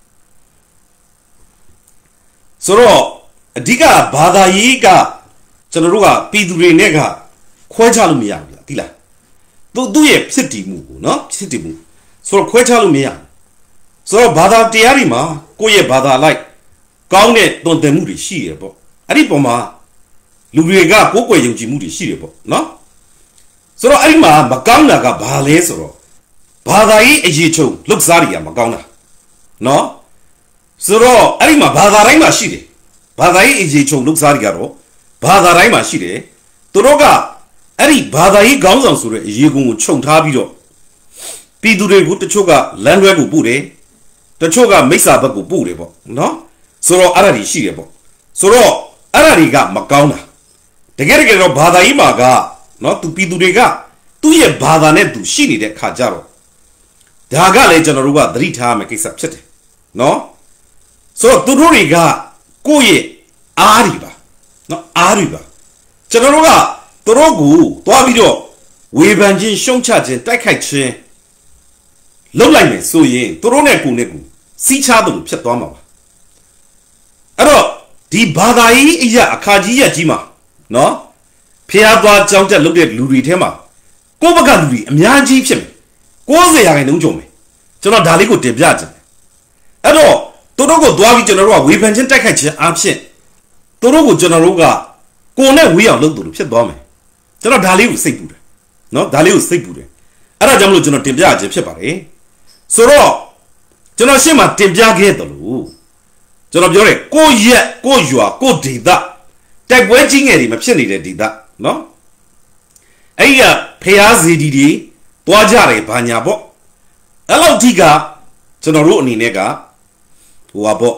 ဆိုတော့အဓိကဘာသာရေးကကျွန်တော်တို့ကပြည်သူတွေနဲ့ကခွဲခြားလို့မရဘူးဗျသိလားသူ့ရဲ့ဖြစ်တည်မှုကိုနော်ဖြစ်တည်မှုဆိုတော့ခွဲခြားလို့မရဆိုတော့ဘာသာတရားတွေမှာကိုယ့်ရဲ့ဘာသာလိုက်ကောင်းတဲ့သွန်သင်မှုတွေရှိရပေါ့အဲ့ဒီပုံမှာလူတွေကကိုယ်ကွယ်ယုံကြည်မှုတွေရှိတယ်ပေါ့နော်ဆိုတော့အဲ့ဒီမှာမကောင်းတာကဘာလဲဆိုတော့ဘာသာရေးအရေးချုပ်လှုပ်ရှားတွေကမကောင်းတာနော်ဆိုတော့အဲ့ဒီမှာဘာသာတိုင်းမှာရှိတယ်ဘာသာရေးအရေးချုပ်လှုပ်ရှားတွေကတော့ဘာသာတိုင်းမှာရှိတယ်သူတို့ကအဲ့ဒီဘာသာရေးခေါင်းဆောင်ဆိုတဲ့အရေးကုန်းကိုခြုံထားပြီးတော့ပြည်သူတွေကိုတချို့ကလမ်းလွဲကိုပို့တယ်တချို့ကမိစ္ဆာဘက်ကိုပို့တယ်ပေါ့နော်ဆိုတော့အဲ့ဒါတွေရှိတယ်ပေါ့ဆိုတော့အဲ့ဒါတွေကမကောင်းတာတကယ်တော့ဘာသာရေးမှာကနော်သူပြည်သူတွေကသူ့ရဲ့ဘာသာနဲ့သူရှိနေတဲ့ခါကြတော့ဒါကလည်းကျွန်တော်တို့ကသတိထားရမယ့်ကိစ္စဖြစ်တယ်နော်ဆိုတော့သူတို့တွေကကိုယ့်ရဲ့အားတွေပါနော်အားတွေပါကျွန်တော်တို့ကသူတို့ကိုသွားပြီးတော့ဝေဖန်ခြင်းရှုံချခြင်းတိုက်ခိုက်ခြင်းလုပ်လိုက်မယ်ဆိုရင်သူတို့နဲ့ကိုယ်နဲ့ကိုစီးချသူဖြစ်သွားမှာပါအဲ့တော့ဒီဘာသာရေးအရာအခါကြီးရကြီးမှာနော်ဖျားသွားကြောင်းတက်လုပ်တဲ့လူတွေထဲမှာကိုယ့်ဘက်ကလူတွေအများကြီးဖြစ်မယ်90%ရာခိုင်နှုန်းကျော်မယ်ကျွန်တော်ဒါလေးကိုတင်ပြချင်တယ်အဲ့တော့သူတို့ကိုသွားပြီးကျွန်တော်တို့ကဝေဖန်ခြင်းတိုက်ခိုက်ခြင်းအဖြစ်သူတို့ကိုကျွန်တော်တို့ကကိုယ်နဲ့ဝေးအောင်လုပ်သူတို့ဖြစ်သွားမယ်ကျွန်တော်ဒါလေးကိုစိတ်ပူတယ်နော်ဒါလေးကိုစိတ်ပူတယ်အဲ့ဒါကြောင့်မလို့ကျွန်တော်တင်ပြခြင်းဖြစ်ပါတယ်ဆိုတော့ကျွန်တော်ရှင်းမှာတင်ပြခဲ့တယ်လို့ကျွန်တော်ပြောတယ်ကိုရက်ကိုရွာကိုဒေသတိုက်ပွဲကြီးငယ်တွေမဖြစ်နေတဲ့ဒေသနော်အဲ့ဒီကဖျားစီတီတွေတွားကြတယ်ဘာညာပေါ့အဲ့လောက်ထိကကျွန်တော်တို့အနေနဲ့ကဟိုပါပေါ့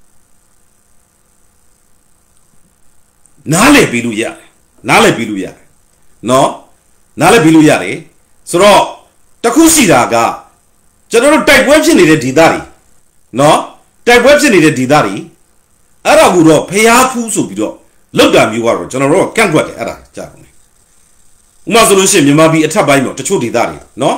နားလည်ပြီးလို့ရတယ်နားလည်ပြီးလို့ရတယ်နော်နားလည်ပြီးလို့ရတယ်ဆိုတော့တခုရှိတာကကျွန်တော်တို့တိုက်ပွဲဖြစ်နေတဲ့ဒေသတွေနော်တိုက်ပွဲဖြစ်နေတဲ့ဒေသတွေအဲ့ဒါကူတော့ဖျားဖူးဆိုပြီးတော့လောက်တာမျိုးကတော့ကျွန်တော်တို့ကန့်ကွက်တယ်အဲ့ဒါကြားပါမယ်ဥပမာဆိုလို့ရှိရင်မြန်မာပြည်အထက်ပိုင်းတော့တချို့ဒေသတွေနော်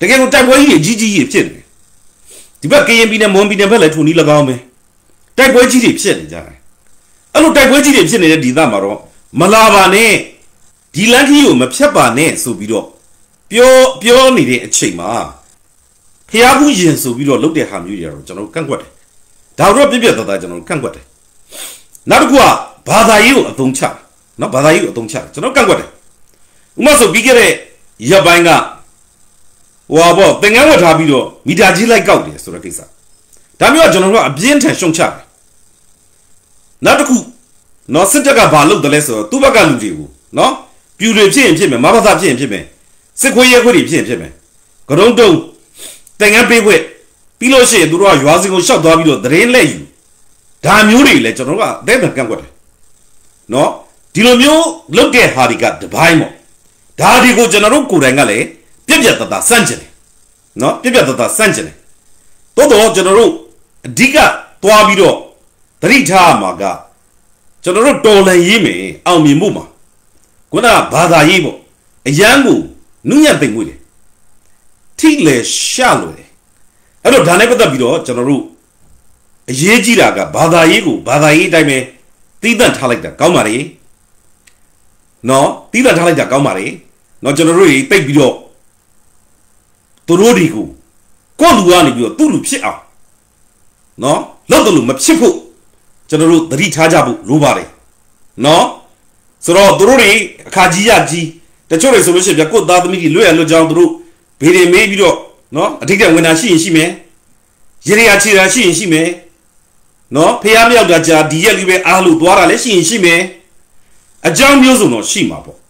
တကယ်ကိုတိုက်ပွဲကြီးကြီးဖြစ်နေဒီဘက်ကရင်ပြည်နယ်မွန်ပြည်နယ်ဘက်လည်းထုံနီး၎င်းပဲတိုက်ပွဲကြီးတွေဖြစ်နေကြတယ်အဲ့လိုတိုက်ပွဲကြီးတွေဖြစ်နေတဲ့ဒေသမှာတော့မလာပါနဲ့ဒီလမ်းကြီးကိုမဖြတ်ပါနဲ့ဆိုပြီးတော့ပြောနေတဲ့အချိန်မှာဖျားဘူးရင်ဆိုပြီးတော့လုပ်တဲ့ဟာမျိုးတွေတော့ကျွန်တော်ကန့်ကွက်တယ်ဒါတော့ပြပြသားကျွန်တော်ကန့်ကွက်တယ်နောက်တစ်ခုကဘာသာရေးကိုအသုံးချနော်ဘာသာရေးကိုအသုံးချကျွန်တော်ကန့်ကွက်တယ်ဥပမာဆိုပြီးခဲ့တဲ့ရပ်ပိုင်းကဟိုဘောသင်္ကန်းဝတ်ထားပြီးတော့မီတာကြီးလိုက်ကောက်တယ်ဆိုတဲ့ကိစ္စဒါမျိုးကကျွန်တော်တို့ကအပြင်းထန်ရှုံချတယ်နောက်တစ်ခုနော်စစ်တပ်ကဘာလုပ်တယ်လဲဆိုတော့သူ့ဘက်ကလူတွေကိုနော်ပြူတွေဖြစ်ရင်ဖြစ်မယ်မဘာသာဖြစ်ရင်ဖြစ်မယ်စစ်ခွေးရဲခွေးတွေဖြစ်ရင်ဖြစ်မယ်ကရုံးတုံးသင်္ကန်းပေးခွင့်ပြီးလို့ရှိရင်သူတို့ကရွာစင်ကိုရှောက်သွားပြီးတော့သတင်းလက်ယူဒါမျိုးတွေလည်းကျွန်တော်တို့ကအသေးအကန့်ကွက်တယ်နော်ဒီလိုမျိုးလုပ်တဲ့ဟာတွေကတပိုင်းပေါ့ဒါတွေကိုကျွန်တော်တို့ကိုယ်တိုင်ကလည်းပြပြတသားစန့်ကျင်တယ်နော်ပြပြတသားစန့်ကျင်တယ်တိုးတော့ကျွန်တော်တို့အဓိကသွားပြီးတော့သတိထားမှာကကျွန်တော်တို့တော်လန်ရေးမယ်အောင်မြင်မှုမှာခုနကဘာသာရေးပေါ့အရန်ကိုနုညံ့သိမ့်မွေးတယ်ထိလေရှာလို့တယ်အဲ့တော့ဒါနဲ့ပတ်သက်ပြီးတော့ကျွန်တော်တို့အရေးကြီးတာကဘာသာရေးကိုဘာသာရေးအတိုင်းပဲသီးသန့်ထားလိုက်တာကောင်းပါလေနော်သီးသန့်ထားလိုက်တာကောင်းပါလေနော်ကျွန်တော်တို့တွေတိတ်ပြီးတော့သူတို့တွေကိုကိုယ့်လူကနေပြီးတော့သူ့လူဖြစ်အောင်နော်လောက်တယ်လို့မဖြစ်ဖို့ကျွန်တော်တို့သတိထားကြဖို့လိုပါတယ်နော်ဆိုတော့သူတို့တွေအခါကြီးရကြီးတချို့တွေဆိုလို့ရှိရင်ပြကိုယ့်သားသမီးတွေလွတ်ရလွတ်ကြောင်းသူတို့ဘေးတွေမေးပြီးတော့နော်အထိတ်ကဝင်တာရှိရင်ရှိမယ်ရေရချီတာရှိရင်ရှိမယ်နော်ဖះမြောက်တာကြာဒီရက်လေးပဲအားလို့သွားတာလည်းရှိရင်ရှိမယ်အကြောင်းမျိုးစုံတော့ရှိမှာပေါ့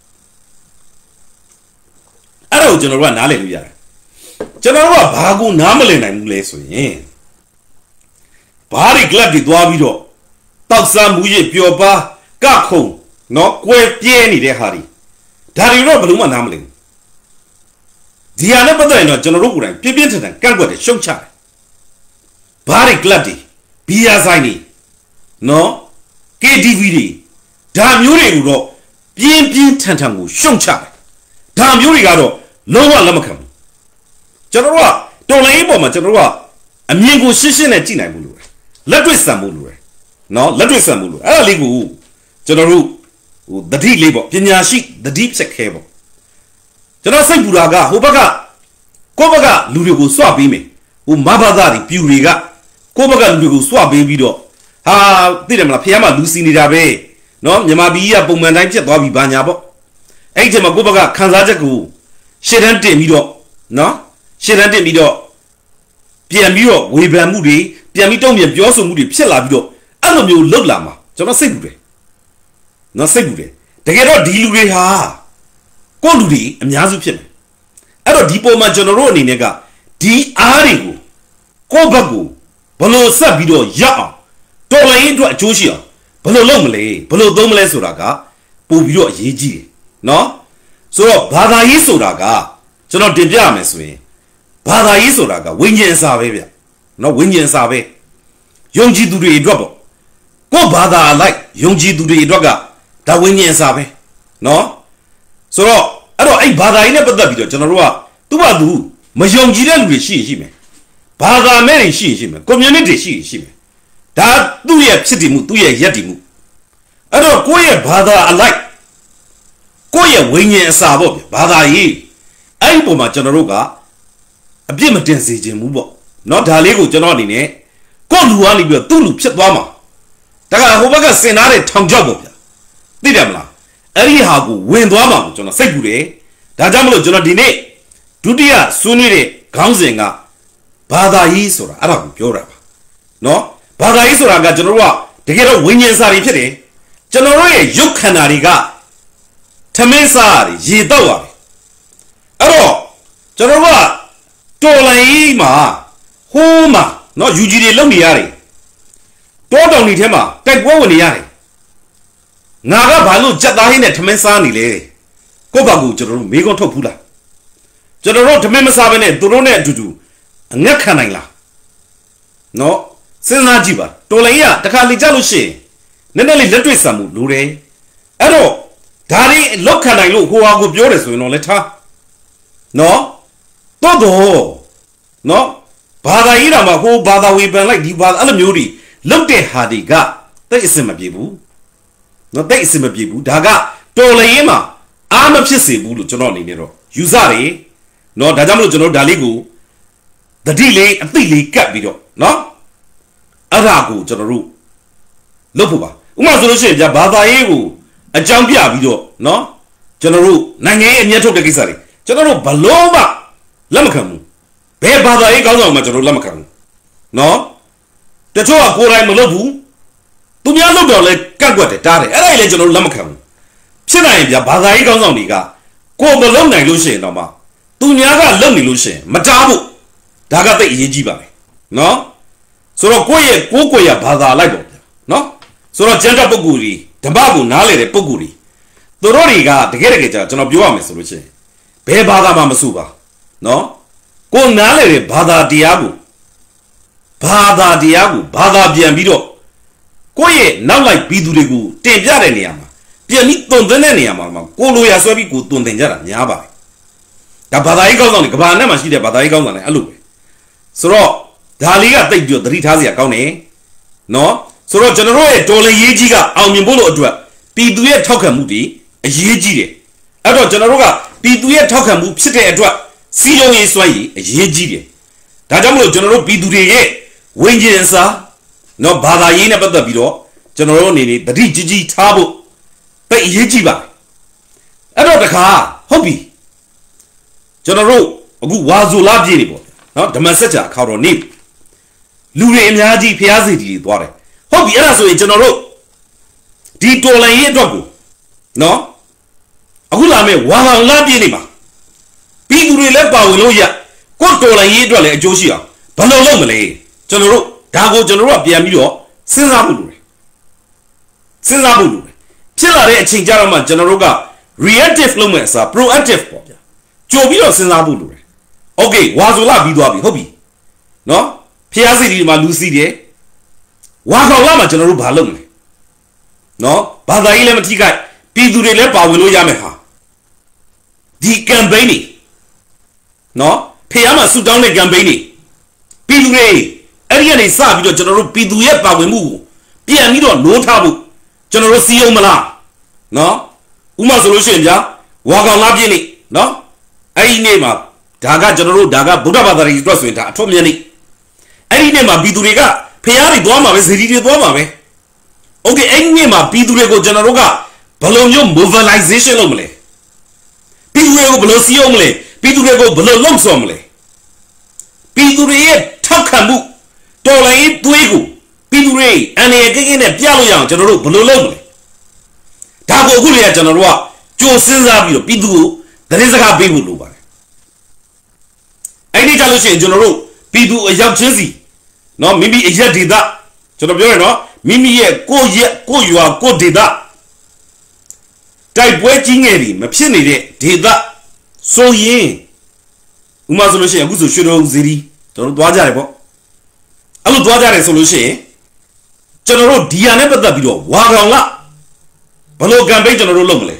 အဲ့ဒါကိုကျွန်တော်တို့ကနားလည်လို့ရတယ်ကျွန်တော်တို့ကဘာကိုနားမလည်နိုင်ဘူးလဲဆိုရင်ဘားတွေကလပ်တွေသွားပြီးတော့တောက်စားမှုရပျော်ပါကခုံနော်ကွဲပြဲနေတဲ့ဟာတွေဒါတွေတော့ဘယ်လို့မှနားမလည်ဘူးဒီဟာနဲ့ပတ်သက်ရင်တော့ကျွန်တော်တို့ကိုယ်တိုင်ပြင်းပြင်းထန်ထန်ကန့်ကွက်တယ်ရှုံချတယ်ဘားတွေကလပ်တွေဘီယာဆိုင်တွေနော် KTV တွေဒါမျိုးတွေကိုတော့ပြင်းပြင်းထန်ထန်ကိုရှုံချတယ်ဒါမျိုးတွေကတော့လုံးဝလက်မခံဘူးကျွန်တော်တို့ကတော်လိုင်းပေါ်မှာကျွန်တော်တို့ကအမြင်ကိုရှင်းရှင်းနဲ့ကြည့်နိုင်ဖို့လိုတယ်လက်တွေ့ဆန်ဖို့လိုတယ်နော်လက်တွေ့ဆန်ဖို့လိုအဲ့ဒါလေးကိုကျွန်တော်တို့ဟိုတတိလေးပေါ့ပညာရှိတတိဖြတ်ခဲပေါ့ကျွန်တော်စိတ်ပူတာကဟိုဘက်ကကိုယ့်ဘက်ကလူတွေကိုစွပေးမယ်ဟိုမဘာသာတွေပြူတွေကကိုယ့်ဘက်ကလူတွေကိုစွပေးပြီးတော့ဟာသိတယ်မလားဖះမှာလူစီနေတာပဲနော်မြန်မာပြည်ကပုံမှန်တိုင်းဖြစ်သွားပြီဘာညာပေါ့အဲ့ဒီချိန်မှာကိုယ့်ဘက်ကခံစားချက်ကိုရှေ့တန်းတင်ပြီးတော့နော်ရှေ့တန်းတင်ပြီးတော့ပြန်ပြီးတော့ဝေဖန်မှုတွေပြန်ပြီးတုံ့ပြန်ပြောဆိုမှုတွေဖြစ်လာပြီးတော့အဲ့လိုမျိုးလှုပ်လာမှာကျွန်တော်စိတ်ပူတယ်နော်စိတ်ပူတယ်တကယ်တော့ဒီလူတွေဟာကိုယ့်လူတွေအများစုဖြစ်တယ်အဲ့တော့ဒီပုံမှာကျွန်တော်တို့အနေနဲ့ကဒီအားတွေကိုကိုယ့်ဘက်ကိုဘလို့ဆက်ပြီးတော့ရအောင်တော်လိုင်းအတွက်အကျိုးရှိအောင်ဘလို့လုပ်မလဲဘလို့သုံးမလဲဆိုတာကပို့ပြီးတော့အရေးကြီးတယ်နော်ဆိုတော့ဘာသာရေးဆိုတာကကျွန်တော်တင်ပြရမယ်ဆိုရင်ဘာသာရေးဆိုတာကဝိညာဉ်စာပဲဗျနော်ဝိညာဉ်စာပဲယုံကြည်သူတွေအတွက်ပေါ့ကိုယ်ဘာသာလိုက်ယုံကြည်သူတွေအတွက်ကဒါဝိညာဉ်စာပဲနော်ဆိုတော့အဲ့တော့အဲ့ဘာသာရေးနဲ့ပတ်သက်ပြီးတော့ကျွန်တော်တို့ကသူ့ဘာသူမယုံကြည်တဲ့လူတွေရှိရင်ရှိမယ်ဘာသာမဲ့တွေရှိရင်ရှိမယ် community ရှိရင်ရှိမယ်ဒါသူ့ရဲ့ဖြစ်တည်မှုသူ့ရဲ့ယက်တည်မှုအဲ့တော့ကိုယ့်ရဲ့ဘာသာအလိုက်ကိုယ့်ရဲ့ဝိညာဉ်အစာပေါ့ဗျဘာသာရေးအဲ့ဒီပုံမှာကျွန်တော်တို့ကအပြစ်မတင်စေခြင်းဘူးပေါ့နော်ဒါလေးကိုကျွန်တော်အနေနဲ့ကိုယ့်လူကနေပြီးတော့သူ့လူဖြစ်သွားမှာဒါကဟိုဘက်ကစင်ထားတဲ့ထောင်ချောက်ပေါ့ဗျသိတယ်မလားအဲ့ဒီဟာကိုဝင်သွားမှာကိုကျွန်တော်စိတ်ပူတယ်ဒါကြောင့်မလို့ကျွန်တော်ဒီနေ့ဒုတိယဆွေးနွေးတဲ့ခေါင်းစဉ်ကဘာသာရေးဆိုတာအဲ့ဒါကိုပြောတာပါနော်ဘာသာရေးဆိုတာကကျွန်တော်တို့ကတကယ်တော့ဝိညာဉ်စာတွေဖြစ်တယ်ကျွန်တော်တို့ရဲ့ရုပ်ခန္ဓာတွေကထမင်းစားရတယ်ရေတောက်ရတယ်အဲ့တော့ကျွန်တော်တို့ကတော်လိုင်းမှာဟိုးမှာနော်ယူဂျီတွေလုံနေရတယ်တောတောင်တွေထဲမှာတိုက်ပွဲဝင်နေရတယ်ငါကဘာလို့ကြက်သားဟင်းနဲ့ထမင်းစားနေလဲကိုယ့်ဘာကိုကျွန်တော်တို့မေးခွန်းထုတ်ဘူးလားကျွန်တော်တို့ထမင်းမစားဘဲနဲ့သူတို့နဲ့အတူတူအငက်ခံနိုင်လားနော်စဉ်းစားကြည့်ပါတော်လိုင်းကတခါလေကြလို့ရှိရင်နည်းနည်းလေးလက်တွေ့ဆံမှုလိုတယ်အဲ့တော့ဒါတွေလောက်ခံနိုင်လို့ဟိုဟာကိုပြောတယ်ဆိုရင်တော့လက်ထားနော် Todo, no? Bada ira ma ho bada we ban like the bada alam yuri. Look de hadiga. That is my people. No, that is my people. Daga. Tola yema. I'm a pissy bulu jononi nero. Usari. No, Dajamlo Jono Daligu. The delay and the cat video. No? Aragu Jonaru. Lopuba. Umazulushi, Jabada Egu. A Jambia video. No? Jonaru. Nange and Yato de Gisari. Jonaru Balova. Lamakamu. Bear Bada Ego Major Lamakamu. No? The two are poor I'm a lobu. To be a logo like Kagwate Tare. And I let you know Lamakamu. Shina Bada Ego Zoniga. Go below Nilushi Noma. Tunyaga long illusion, Matabu. Daga the Yejiba. No? So Koye Kokoya Bada Libo. No? So Genta Poguri, Tababu Nale Poguri. The Roriga, the Gerega, John of Yuamis, which Be Bada Mamasuba. No? Go Nale Bada Diabu. Bada Diabu, Bada Biambido. Koye, now like Bidurigu, Tenjara Niama. Pianito Deneniama, Koluya Swabi Kutun Denjara, Yaba. Bada Eagles on the Cabana, Machine, Bada Eagles on the Alu. So, Dalia, take you 3,000 account, no? So, General told a Yejiga, Almibolo, Piduya Tokamuti, a Yeji. I don't General, Piduya Tokamu, Site Edwa, CEO is Sway, a Yeji. Tajamo General Piduye, Wingensa, no Bada Yena but the Bido, General Nini, the DGG Tabu, but Yejiba. I don't the car, hobby. General, a good Wazula Jinibo, not the Massacha, Caroni. Lure Myaji Piazzi, water. Hope you answer in general. Tito Lay Dogu. No? Agulame, Wala Labinima. Piguri Lepa Wiloya, Kotola Yedra Josia, Palomale, General, Dago General Piamio, Sinabulu. Sinabulu. Chilare Chinjarama Generoga, reactive lumens are proactive. Jobio Sinabulu. Okay, Wazula Bidobi, hobby. No? Piazzi ma Lucy. Waka Lama General Balum. No? Bada Htike, Pidure Lepa Willow Yameha. The Gambani. No? Piama Sudan Gambani. Pidure. Ariane Sabi General Piduye Pawimu. Piamido no tabu. General Sio Mala. No? Uma solution ya. Waka Labini. No? I name up Daga General Daga Buddha Badari is with Atomiani. I name up Bidurega, Piari Doma is Hidi Doma. Okay, I name up Bidurego Generoga, Bologna mobilization only. Bidurego Belosi only, Bidurego Belongs only. Bidure Takamu, Tola Tuegu, Bidure, and again a Pialo General Belongs. Dago Gulia General, Joe Sinzabio, Bidu. There is a happy Luba. I need to say, General, Pidu a young Chizzy. No, maybe a year did that. No, Mimi ye, go you are go did that. Type waiting any, Mapsini did that. So ye. Umazolution, who's a shooter ziri. Don't Dwajabo. I will Dwaja solution. General Diana Badabido, Wagala. Palo Gambe General Lumley.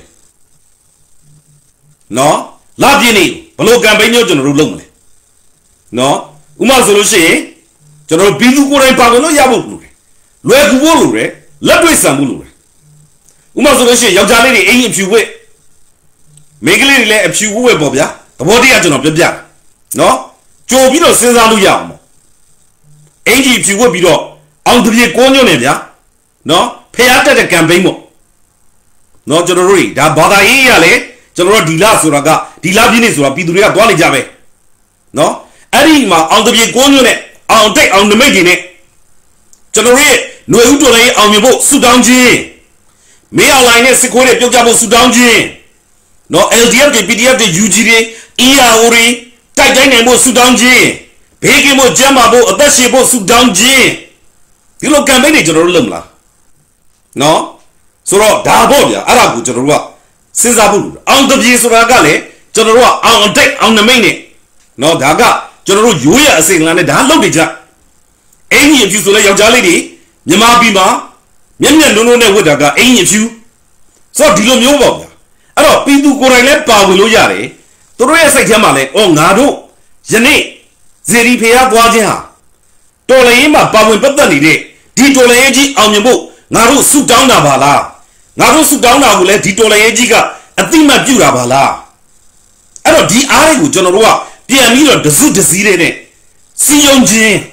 No, Labini, Palo Gambino General Lumley. No, Umazolution, General Bidu Kore Pavano Yabu. Luegulure, Ladwe Sambulure. Umazolution, Yajali, if you wait. Make a little if you were Bobia, the body agent of the Bia. No, Jovino says Aluyam. Age if you will be dog, on to be a conyo nevia. No, pay after the campaign. No, General, that bother Yale. General Dila Suraga, Dila Binisura, Piduria, Dolly Jave. No? Arima on the Bigonune, I'll take on the making it. General, no Utole on your boat, Sudan G. May I line a secret Yojabo Sudan G. No LDF, the PDF, the UGD, Iauri, Titanemo Sudan G. Pegimo Jamabo, Adashabo Sudan G. You look at many General Lumla. No? So, Daboya, Arabu General. Sinzabulu, on the Jesuragale, General on deck on the main. No Daga, General Yuya saying Lana Dalobija. Any if you to lay your jolly, Yama Bima, Yamia no Wodaga, any if you. So Dilo Yoba. I don't Pidu Korele Pavilo Yare, the rest like Yamale, oh Nado, Yane, Zeripea Guadia. Tolema, Bawin Patani, Titoleji, Amiabo, Naru Sudana Bala. Naru Sudana will let Titolejiga, a thing of Jurabala. I don't di Arigu, General, Piamino, the Zoo Desire. See on Jane.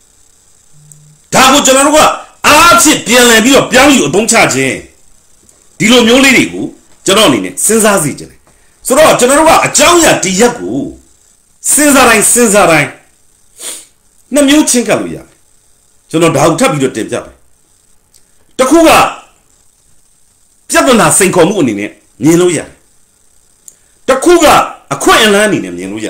Tago General, Archie, Piamino, Piamino, don't charge. Dilo Muli, Janoni, Sensazi. So, General, a Jaya Diago. Sensarai. Na miu chinkaluya. Jono dau tabi do temjabe. Takuga. Piabona senko mu ni ne, nyin lo ya. Takuga akwai ala ni ne nyin lo ya.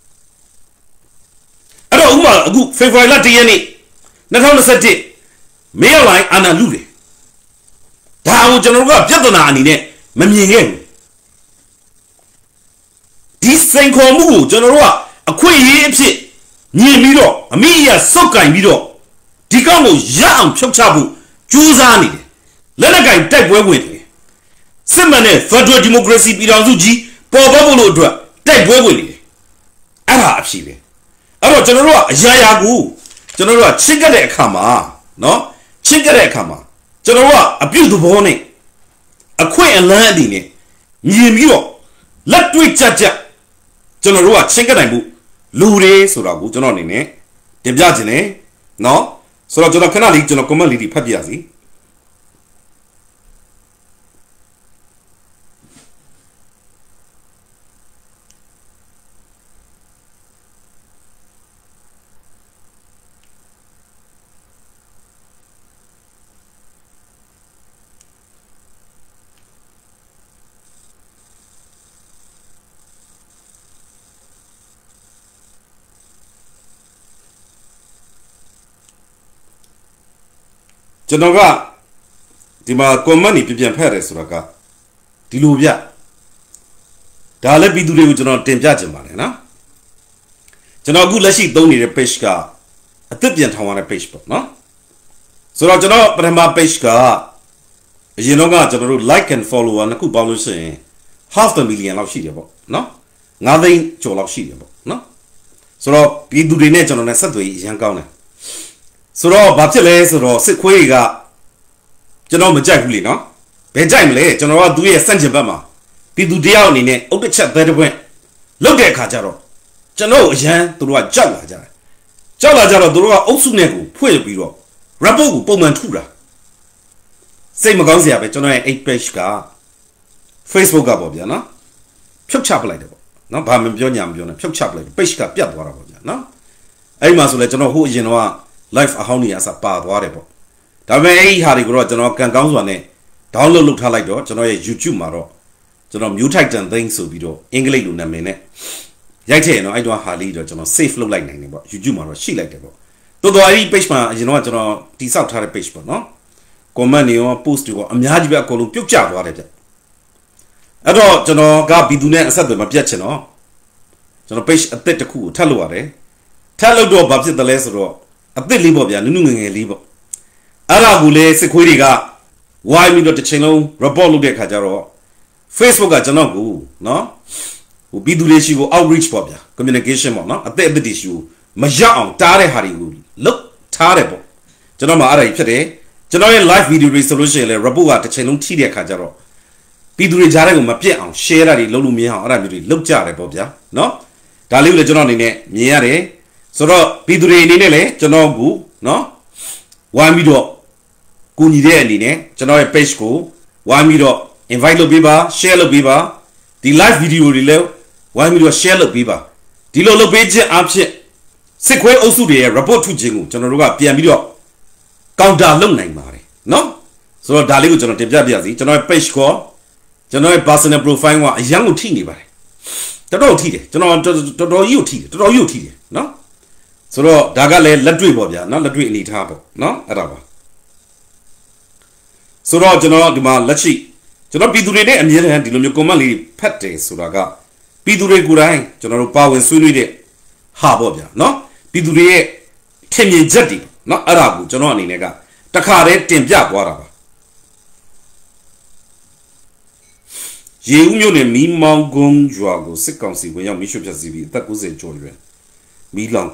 Ado uma agu February la 1 ရက်နေ့2021မေးလိုက်အာနာလူတယ်ဒါကိုကျွန်တော်တို့ကပြဿနာအနေနဲ့မမြင်ခဲ့ဘူးဒီစိန်ခေါ်မှုကိုကျွန်တော်တို့ကအခွင့်အရေးအဖြစ်မြင်ပြီးတော့အမိအရစုပ်ကင်ပြီးတော့ဒီကောင်ကိုရအောင်ဖြုတ်ချဖို့ကြိုးစားနေတယ်လက်နက်ကင်တိုက်ပွဲဝင်တယ်စစ်မှန်တဲ့ Federal Democracy ပြည်ထောင်စုကြီးပေါ်ပေါက်ဖို့လို့အတွက်တိုက်ပွဲဝင်နေတယ်အဲ့ဒါအဖြစ်ပဲအဲ့တော့ကျွန်တော်တို့ကအရာရာကိုကျွန်တော်တို့ကချစ်ကြတဲ့အခါမှာနော်ချစ်ကြတဲ့အခါမှာကျွန်တော်တို့ကအပြုသဘောနဲ့အခွင့်အလမ်းအနေနဲ့မြင်ပြီးတော့လက်တွေ့ကြကြကျွန်တော်တို့ကချစ်ကြနိုင်မှုလူတွေဆိုတာကိုကျွန်တော်အနေနဲ့တင်ပြခြင်းနဲ့နော်ဆိုတော့ကျွန်တော်ခဏလေးကျွန်တော် comment လေးဖတ်ပြရစီကျွန်တော်ကဒီမှာ comment တွေပြန်ဖတ်ရတယ်ဆိုတာကဒီလိုပြဒါလည်းပြည်သူတွေကိုကျွန်တော်တင်ပြချင်ပါတယ်နော်ကျွန်တော်အခုလက်ရှိသုံးနေတဲ့ page ကအသစ်ပြန်ထောင်ရတဲ့ page ပေါ့နော်ဆိုတော့ကျွန်တော်ပထမ page ကအရင်တော့ကကျွန်တော်တို့ like and follower နှစ်ခုပေါင်းလို့ရှိရင် half a million လောက်ရှိတယ်ပေါ့နော်9သိန်းကျော်လောက်ရှိတယ်ပေါ့နော်ဆိုတော့ပြည်သူတွေနဲ့ကျွန်တော်နဲ့ဆက်သွယ်ရေးအရန်ကောင်းတယ်ဆိုတော့ဘာဖြစ်လဲဆိုတော့စစ်ခွေးကကျွန်တော်မကြိုက်ဘူးလေနော်ဘယ်ကြိုက်မလဲကျွန်တော်ကသူ့ရဲ့စန့်ကျင်ဘက်မှာပြည်သူတယောက်အနေနဲ့အုတ်တစ်ချက်သေးတဲ့ပွင့်လောက်တဲ့အခါကျတော့ကျွန်တော်အရန်သူတို့ကကြောက်လာကြတယ်ကြောက်လာကြတော့သူတို့ကအုပ်စုနဲ့ကိုဖွင့်ပြီးတော့ report ကိုပုံမှန်ထုတာစိတ်မကောင်းစရာပဲကျွန်တော်ရဲ့ page က Facebook ကပေါ့ဗျာနော်ဖြုတ်ချပလိုက်တယ်ပေါ့နော်ဘာမှမပြောညာမပြောနဲ့ဖြုတ်ချပလိုက်တယ် page ကပြတ်သွားတာပေါ့ဗျာနော်အဲ့မှာဆိုလဲကျွန်တော်ဟိုအရင်တော့live အဟောင်းနေအစားပါသွားတယ်ပေါ့ဒါပေမဲ့အဲ့ဒီဟာတွေကိုတော့ကျွန်တော်ကန်ကောင်းစွာနဲ့ download လုပ်ထားလိုက်တော့ကျွန်တော်ရဲ့ YouTube မှာတော့ကျွန်တော် Htike Thein ဆိုပြီးတော့အင်္ဂလိပ်လိုနာမည်နဲ့ရိုက်ထည့်နော်အဲ့တော့ဟာလေးတော့ကျွန်တော် save လုပ်လိုက်နိုင်တယ်ပေါ့ YouTube မှာတော့ရှိလိုက်တယ်ပေါ့တော်တော်အဲ့ဒီ page မှာအရင်တော့ကျွန်တော်တိစောက်ထားတဲ့ page ပေါ့နော် comment တွေရော post တွေရောအများကြီးပဲအကုန်လုံးပြုတ်ကျသွားတယ်ဗျအဲ့တော့ကျွန်တော်ကဘီသူနဲ့အဆက်အသွယ်မပြတ်ချင်တော့ကျွန်တော် page အသစ်တစ်ခုကိုထပ်လုပ်ရတယ်ထပ်လုပ်တော့ဘာဖြစ်တယ်လဲဆိုတော့အသစ်လေးပေါ့ဗျာနုနုငယ်ငယ်လေးပေါ့အဲ့ဒါကိုလေစစ်ခွေးတွေကဝိုင်းပြီးတော့တစ်ချိန်လုံး report လုပ်တဲ့ခါကျတော့ Facebook ကကျွန်တော်ကိုနော်ဟိုပြည်သူတွေရှိကို outreach ပေါ့ဗျာ communication ပေါ့နော်အသစ်တွေရှိကိုမရောက်အောင်တားတဲ့ဟာတွေကိုလုပ်ထားတယ်ပေါ့ကျွန်တော်မှအဲ့ဒါကြီးဖြစ်တယ်ကျွန်တော်ရဲ့ live video တွေဆိုလို့ရှိရင်လေ report ကတစ်ချိန်လုံးထိတဲ့ခါကျတော့ပြည်သူတွေကြားထဲကိုမပြတ်အောင် share တာတွေလုပ်လို့မရအောင်အဲ့ဒါမျိုးတွေလုပ်ကြတယ်ပေါ့ဗျာနော်ဒါလေးကိုလည်းကျွန်တော်အနေနဲ့မြင်ရတယ်ဆိုတော့ပြည်သူတွေအနေနဲ့လည်းကျွန်တော်ကိုနော်ဝိုင်းပြီးတော့ကိုညီတဲ့အနေနဲ့ကျွန်တော်ရဲ့ page ကိုဝိုင်းပြီးတော့ invite လုပ်ပေးပါ share လုပ်ပေးပါဒီ live video တွေလည်းဝိုင်းပြီးတော့ share လုပ်ပေးပါဒီလိုလုပ်ပေးခြင်းအဖြစ်စစ်ခွေးအုပ်စုတွေရဲ့ report ထုတ်ခြင်းကိုကျွန်တော်တို့ကပြန်ပြီးတော့ counter လုပ်နိုင်ပါတယ်နော်ဆိုတော့ဒါလေးကိုကျွန်တော်တင်ပြပြစီကျွန်တော်ရဲ့ page ကိုကျွန်တော်ရဲ့ personal profile ကအရန်ကိုထိနေပါတယ်တော်တော်ထိတယ်ကျွန်တော်တော်တော်ကြီးကိုထိတယ်တော်တော်ကြီးကိုထိတယ်နော်ဆိုတော့ဒါကလည်းလက်တွေ့ပေါ့ဗျာနော်လက်တွေ့အနေထားပေါ့နော်အဲ့ဒါပါဆိုတော့ကျွန်တော်ဒီမှာလက်ရှိကျွန်တော်ပြည်သူတွေနဲ့အမြဲတမ်းဒီလိုမျိုး comment လေးဖတ်တယ်ဆိုတာကပြည်သူတွေကိုယ်တိုင်ကျွန်တော်တို့ပါဝင်ဆွေးနွေးတဲ့ဟာပေါ့ဗျာနော်ပြည်သူတွေရဲ့ထင်မြင်ချက်တွေနော်အဲ့ဒါကိုကျွန်တော်အနေနဲ့ကတခါတည်းတင်ပြသွားတာပါရေဦးမြို့နယ်မီးမောင်းကုန်းရွာကိုစစ်ကောင်စီဝင်ရောက်မိရှုဖြတ်စီပြီးအသက်90ကျော်ရွယ် mi long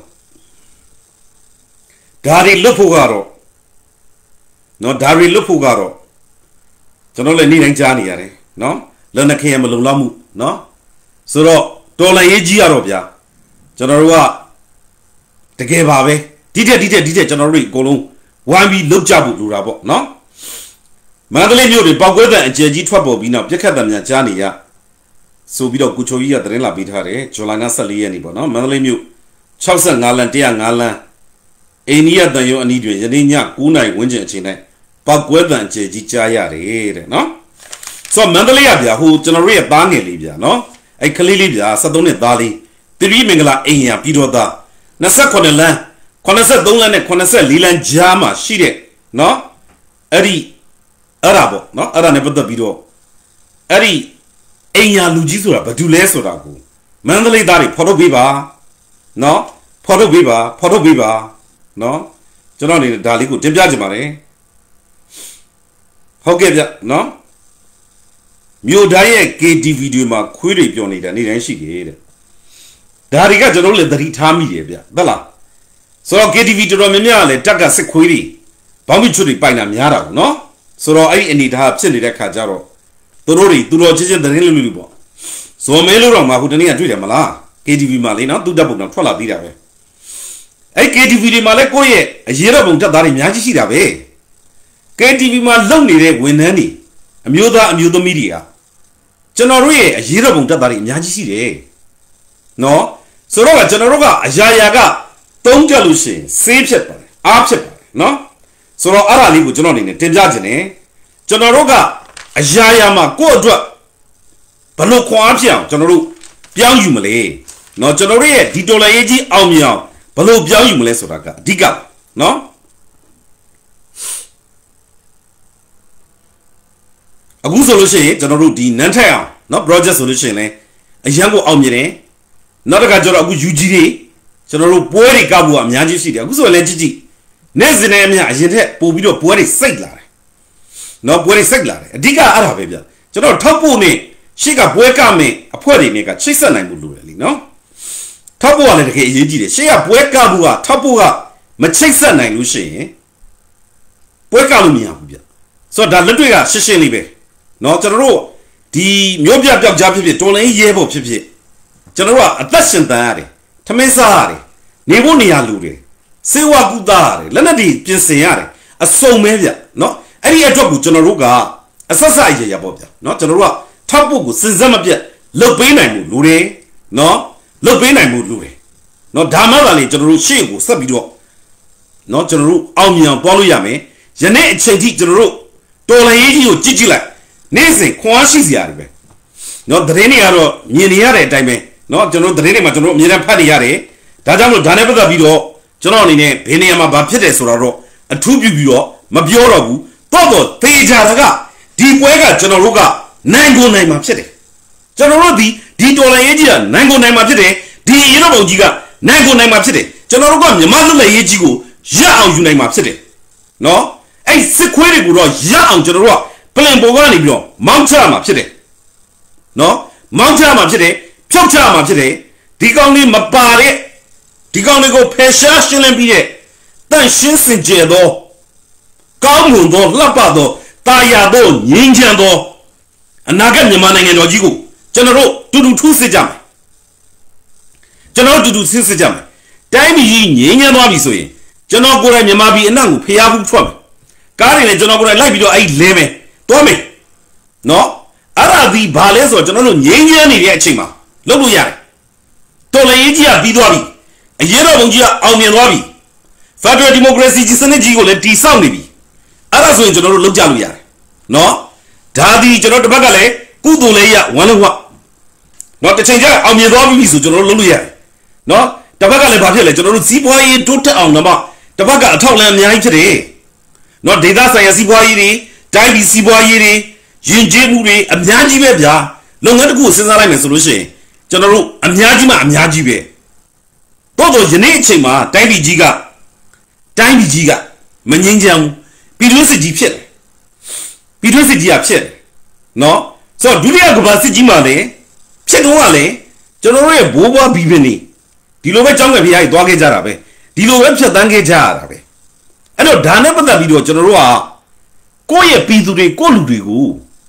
dari lupugaro no dari lupugaro chano le ni dang ja ni yare no lo na khe ma long la mu no so ro to la ye ji ya ro bya chano ro ga tege ba be di de chano ro ko long wan bi lok ja bu lu ra po no Mandalayမြို့တွေပောက်ကွဲတဲ့အကျယ်ကြီးထွက်ပေါ်ပြီးနောက်ပြက်ခတ်တံများကြားနေရဆိုပြီးတော့ကုချိုကြီးကသတင်းလာပေးထားတယ်ဇူလိုင်လ14ရက်နေ့ပေါ့နော်မန္တလေးမြို့65လမ်း105လမ်းအိန္ဒိယတန်ရုံအနီးတွင်ယနေ့ည9:00 နာရီဝန်းကျင်အချိန်၌ပောက်ကွဲတံအကျယ်ကြီးကြားရတယ်တဲ့နော်ဆိုတော့မန္တလေးကဗျာဟိုကျွန်တော်တို့ရဲ့သားငယ်လေးဗျာနော်အဲ့ကလေးလေးဗျာ73နှစ်သားလေးသီရိမင်္ဂလာအိမ်ရပြီးတော့သား28လမ်း83လမ်းနဲ့84လမ်းကြားမှာရှိတဲ့နော်အဲ့ဒီအဲ့ဒါပေါ့နော်အဲ့ဒါနဲ့ပတ်သက်ပြီးတော့အဲ့ဒီအိမ်ညာလူကြီးဆိုတာဘာတူလဲဆိုတာကိုမန္တလေးသားတွေဖော်ထုတ်ပေးပါနော်ဖော်ထုတ်ပေးပါနော်ကျွန်တော်အနေနဲ့ဒါလေးကိုတင်ပြချင်ပါတယ်ဟုတ်ကဲ့ဗျနော်မြို့တိုင်းရဲ့ KTV တွေမှာခွေးတွေပြောနေတာနေ့တိုင်းရှိတယ်တဲ့ဒါတွေကကျွန်တော်လည်းသတိထားမိတယ်ဗျဟုတ်လားဆိုတော့ KTV တော်တော်များများလည်းတက်ကစစ်ခွေးတွေဘောင်းမိချွတ်တွေပိုင်တာများတာဘူးနော်ဆိုတော့အဲ့ဒီအနေထားဖြစ်နေတဲ့ခါကျတော့သူတို့ချင်းသတင်းလူပေါ့ဇော်မဲလို့တော့မှဟိုတနေ့ကတွေ့တယ်မလား KTV မှာလေနော်သူ့တပ်ပုံတော့ထွက်လာပြီးတာပဲအဲ့ KTV တွေမှာလည်းကိုယ့်ရဲ့အရေးတော်ပုံတပ်သားတွေအများကြီးရှိတာပဲ KTV မှာလုံနေတဲ့ဝန်ထမ်းတွေအမျိုးသားအမျိုးသမီးတွေကကျွန်တော်တို့ရဲ့အရေးတော်ပုံတပ်သားတွေအများကြီးရှိတယ်နော်ဆိုတော့ကျွန်တော်တို့ကအရာရာကတုံးကြလို့ရှိရင်ဆေးဖြစ်ပါတယ်အားဖြစ်ပါတယ်နော်ဆိုတော့အဲ့ဒါလေးကိုကျွန်တော်အနေနဲ့တင်ပြခြင်းနဲ့ကျွန်တော်တို့ကအရာရာမှာကိုယ့်အတွက်ဘလို့ခွန်အားဖြစ်အောင်ကျွန်တော်တို့ပြောင်းယူမလဲเนาะကျွန်တော်တို့ရဲ့ဒီဒေါ်လာရေးကြီးအောင်မြင်အောင်ဘလို့ပြောင်းယူမလဲဆိုတာကအဓိကเนาะအခုဆိုလို့ရှိရင်ကျွန်တော်တို့ဒီနန်းထက်အောင်เนาะ project ဆိုလို့ရှိရင်လည်းအရန်ကိုအောင်မြင်တယ်နောက်တစ်ခါကျတော့အခု UG တွေကျွန်တော်တို့ပွဲတွေကောက်ဖို့အများကြီးရှိတယ်အခုဆိုလည်းကြည့်နေ့စဉ်နဲ့အများအရင်ထက်ပို့ပြီးတော့ပွဲတွေစိတ်လာတယ်နော်ပွဲတွေစိတ်လာတယ်အဓိကအဲ့ဒါပဲဗျကျွန်တော်ထောက်ဖို့နဲ့ရှေ့ကပွဲကမယ်အဖွဲ့တွေနဲ့ကချိတ်ဆက်နိုင်မှုလိုတယ်လीနော်ထောက်ဖို့ကလည်းတကယ်အရေးကြီးတယ်ရှေ့ကပွဲကမှုကထောက်ဖို့ကမချိတ်ဆက်နိုင်လို့ရှိရင်ပွဲကလို့မရဘူးဗျဆိုတော့ဒါလက်တွေကရှင်းလေးပဲနော်ကျွန်တော်တို့ဒီမျိုးပြပြောက်ကြားဖြစ်ဖြစ်တော်လိုင်းရဲဖို့ဖြစ်ဖြစ်ကျွန်တော်တို့ကအသက်ရှင်တန်ရတယ်ထမင်းစားရတယ်နေဖို့နေရာလူတွေစေဝါကူတာရတယ်လက်နက်တွေပြင်ဆင်ရတယ်အစုံပဲဗျနော်အဲ့ဒီအတွက်ကိုကျွန်တော်တို့ကအဆက်ဆက်ရရပေါ့ဗျနော်ကျွန်တော်တို့ကထောက်ဖို့ကိုစဉ်ဆက်မပြတ်လုတ်ပေးနိုင်မှုလူတွေနော်လုတ်ပေးနိုင်မှုလူတွေနော်ဒါမှသာလေကျွန်တော်တို့ရှေ့ကိုဆက်ပြီးတော့နော်ကျွန်တော်တို့အောင်မြင်အောင်သွားလို့ရမယ်ယနေ့အချိန်ထိကျွန်တော်တို့တော်လှန်ရေးကြီးကိုကြည့်လိုက်နေ့စဉ်ခွန်အားရှိစရာတွေပဲနော်သတင်းတွေကတော့မြင်နေရတဲ့အတိုင်းပဲနော်ကျွန်တော်သတင်းတွေမှာကျွန်တော်အမြဲတမ်းဖတ်နေရတယ်ဒါကြောင့်မလို့ဒါနဲ့ပတ်သက်ပြီးတော့ကျွန်တော်အနေနဲ့ဘယ်နေရာမှာဘာဖြစ်တယ်ဆိုတော့အထူးပြုပြီးတော့မပြောတော့ဘူးတော့သေချာတာကဒီပွဲကကျွန်တော်တို့ကနိုင်ကိုနိုင်မှာဖြစ်တယ်ကျွန်တော်တို့ဒီဒေါ်လာရေးကြီးကနိုင်ကိုနိုင်မှာဖြစ်တယ်ဒီရေတော်ပုံကြီးကနိုင်ကိုနိုင်မှာဖြစ်တယ်ကျွန်တော်တို့ကမြမလွတ်လပ်ရေးကြီးကိုရအောင်ယူနိုင်မှာဖြစ်တယ်နော်အဲ့စစ်ခွေးတွေကိုတော့ရအောင်ကျွန်တော်တို့ကပလင်ပေါ်ကနေပြီးတော့မောင်းချမှာဖြစ်တယ်နော်မောင်းချမှာဖြစ်တယ်ဖြုတ်ချမှာဖြစ်တယ်ဒီကောင်လေးမပါတဲ့ဒီကောင်လေးကိုဖယ်ရှားရှင်းလင်းပြီးတဲ့တန့်ရှင်းစင်ကြယ်သောကောင်းမွန်သောလှပသောတာယာသောငြိမ်းချမ်းသောအနာဂတ်မြန်မာနိုင်ငံတော်ကြီးကိုကျွန်တော်တို့တူတူထူးစစ်ကြမယ်ကျွန်တော်တို့တူတူဆင်းစစ်ကြမယ်တိုင်းပြည်ကြီးငြိမ်းချမ်းသွားပြီဆိုရင်ကျွန်တော်ကိုယ်တိုင်မြန်မာပြည်အနှံ့ကိုဖျားဖူးထွက်မယ်ကားတွေနဲ့ကျွန်တော်ကိုယ်တိုင်လိုက်ပြီးတော့အဲ့လဲမယ်တွားမယ်နော်အဲ့ဒါဒီဘာလဲဆိုတော့ကျွန်တော်တို့ငြိမ်းချမ်းနေတဲ့အချိန်မှာလုပ်လို့ရတယ်တော်လှန်ရေးကြီးကပြီးသွားပြီအရေးတော်ပုံကြီးကအောင်မြင်သွားပြီဖက်ဒရယ်ဒီမိုကရေစီကြီးစနစ်ကြီးကိုလည်းတည်ဆောက်နေပြီအဲ့ဒါဆိုရင်ကျွန်တော်တို့လုပ်ကြလို့ရတယ်နော်ဒါဒီကျွန်တော်တစ်ဘက်ကလည်းကုသိုလ်လေးရဝမ်းလုံးဝနော်တစ်ချိန်ကျအောင်မြင်သွားပြီဆိုကျွန်တော်တို့လုပ်လို့ရတယ်နော်တစ်ဘက်ကလည်းဘာဖြစ်လဲကျွန်တော်တို့စီးပွားရေးတိုးတက်အောင်တော့တစ်ဘက်ကအထောက်အလန်းအများကြီးဖြစ်တယ်နော်ဒေသဆိုင်ရာစီးပွားရေးတွေတိုင်းပြည်စီးပွားရေးတွေယဉ်ကျေးမှုတွေအများကြီးပဲဗျာလုပ်ငန်းတစ်ခုကိုစဉ်းစားလိုက်မယ်ဆိုလို့ရှိရင်ကျွန်တော်တို့အများကြီးမှအများကြီးပဲတော့ယနေ့အချိန်မှာတိုင်းပြည်ကြီးကမငြင်းချမ်းဘူးပြည်တွင်းစစ်ကြီးဖြစ်တယ်ပြည်တွင်းစစ်ကြီးကဖြစ်တယ်နော်ဆိုတော့ဒုတိယကမ္ဘာစစ်ကြီးမှာလည်းဖြစ်တော့ကလည်းကျွန်တော်တို့ရဲ့ဘိုးဘွားဘီဘင်နေဒီလိုပဲကြောင်းကဖျားကြီးသွားခဲ့ကြတာပဲဒီလိုပဲဖြတ်တန်းခဲ့ကြရတာပဲအဲ့တော့ဒါနဲ့ပတ်သက်ပြီးတော့ကျွန်တော်တို့ကကိုယ့်ရဲ့ပြည်သူတွေကိုယ့်လူတွေကို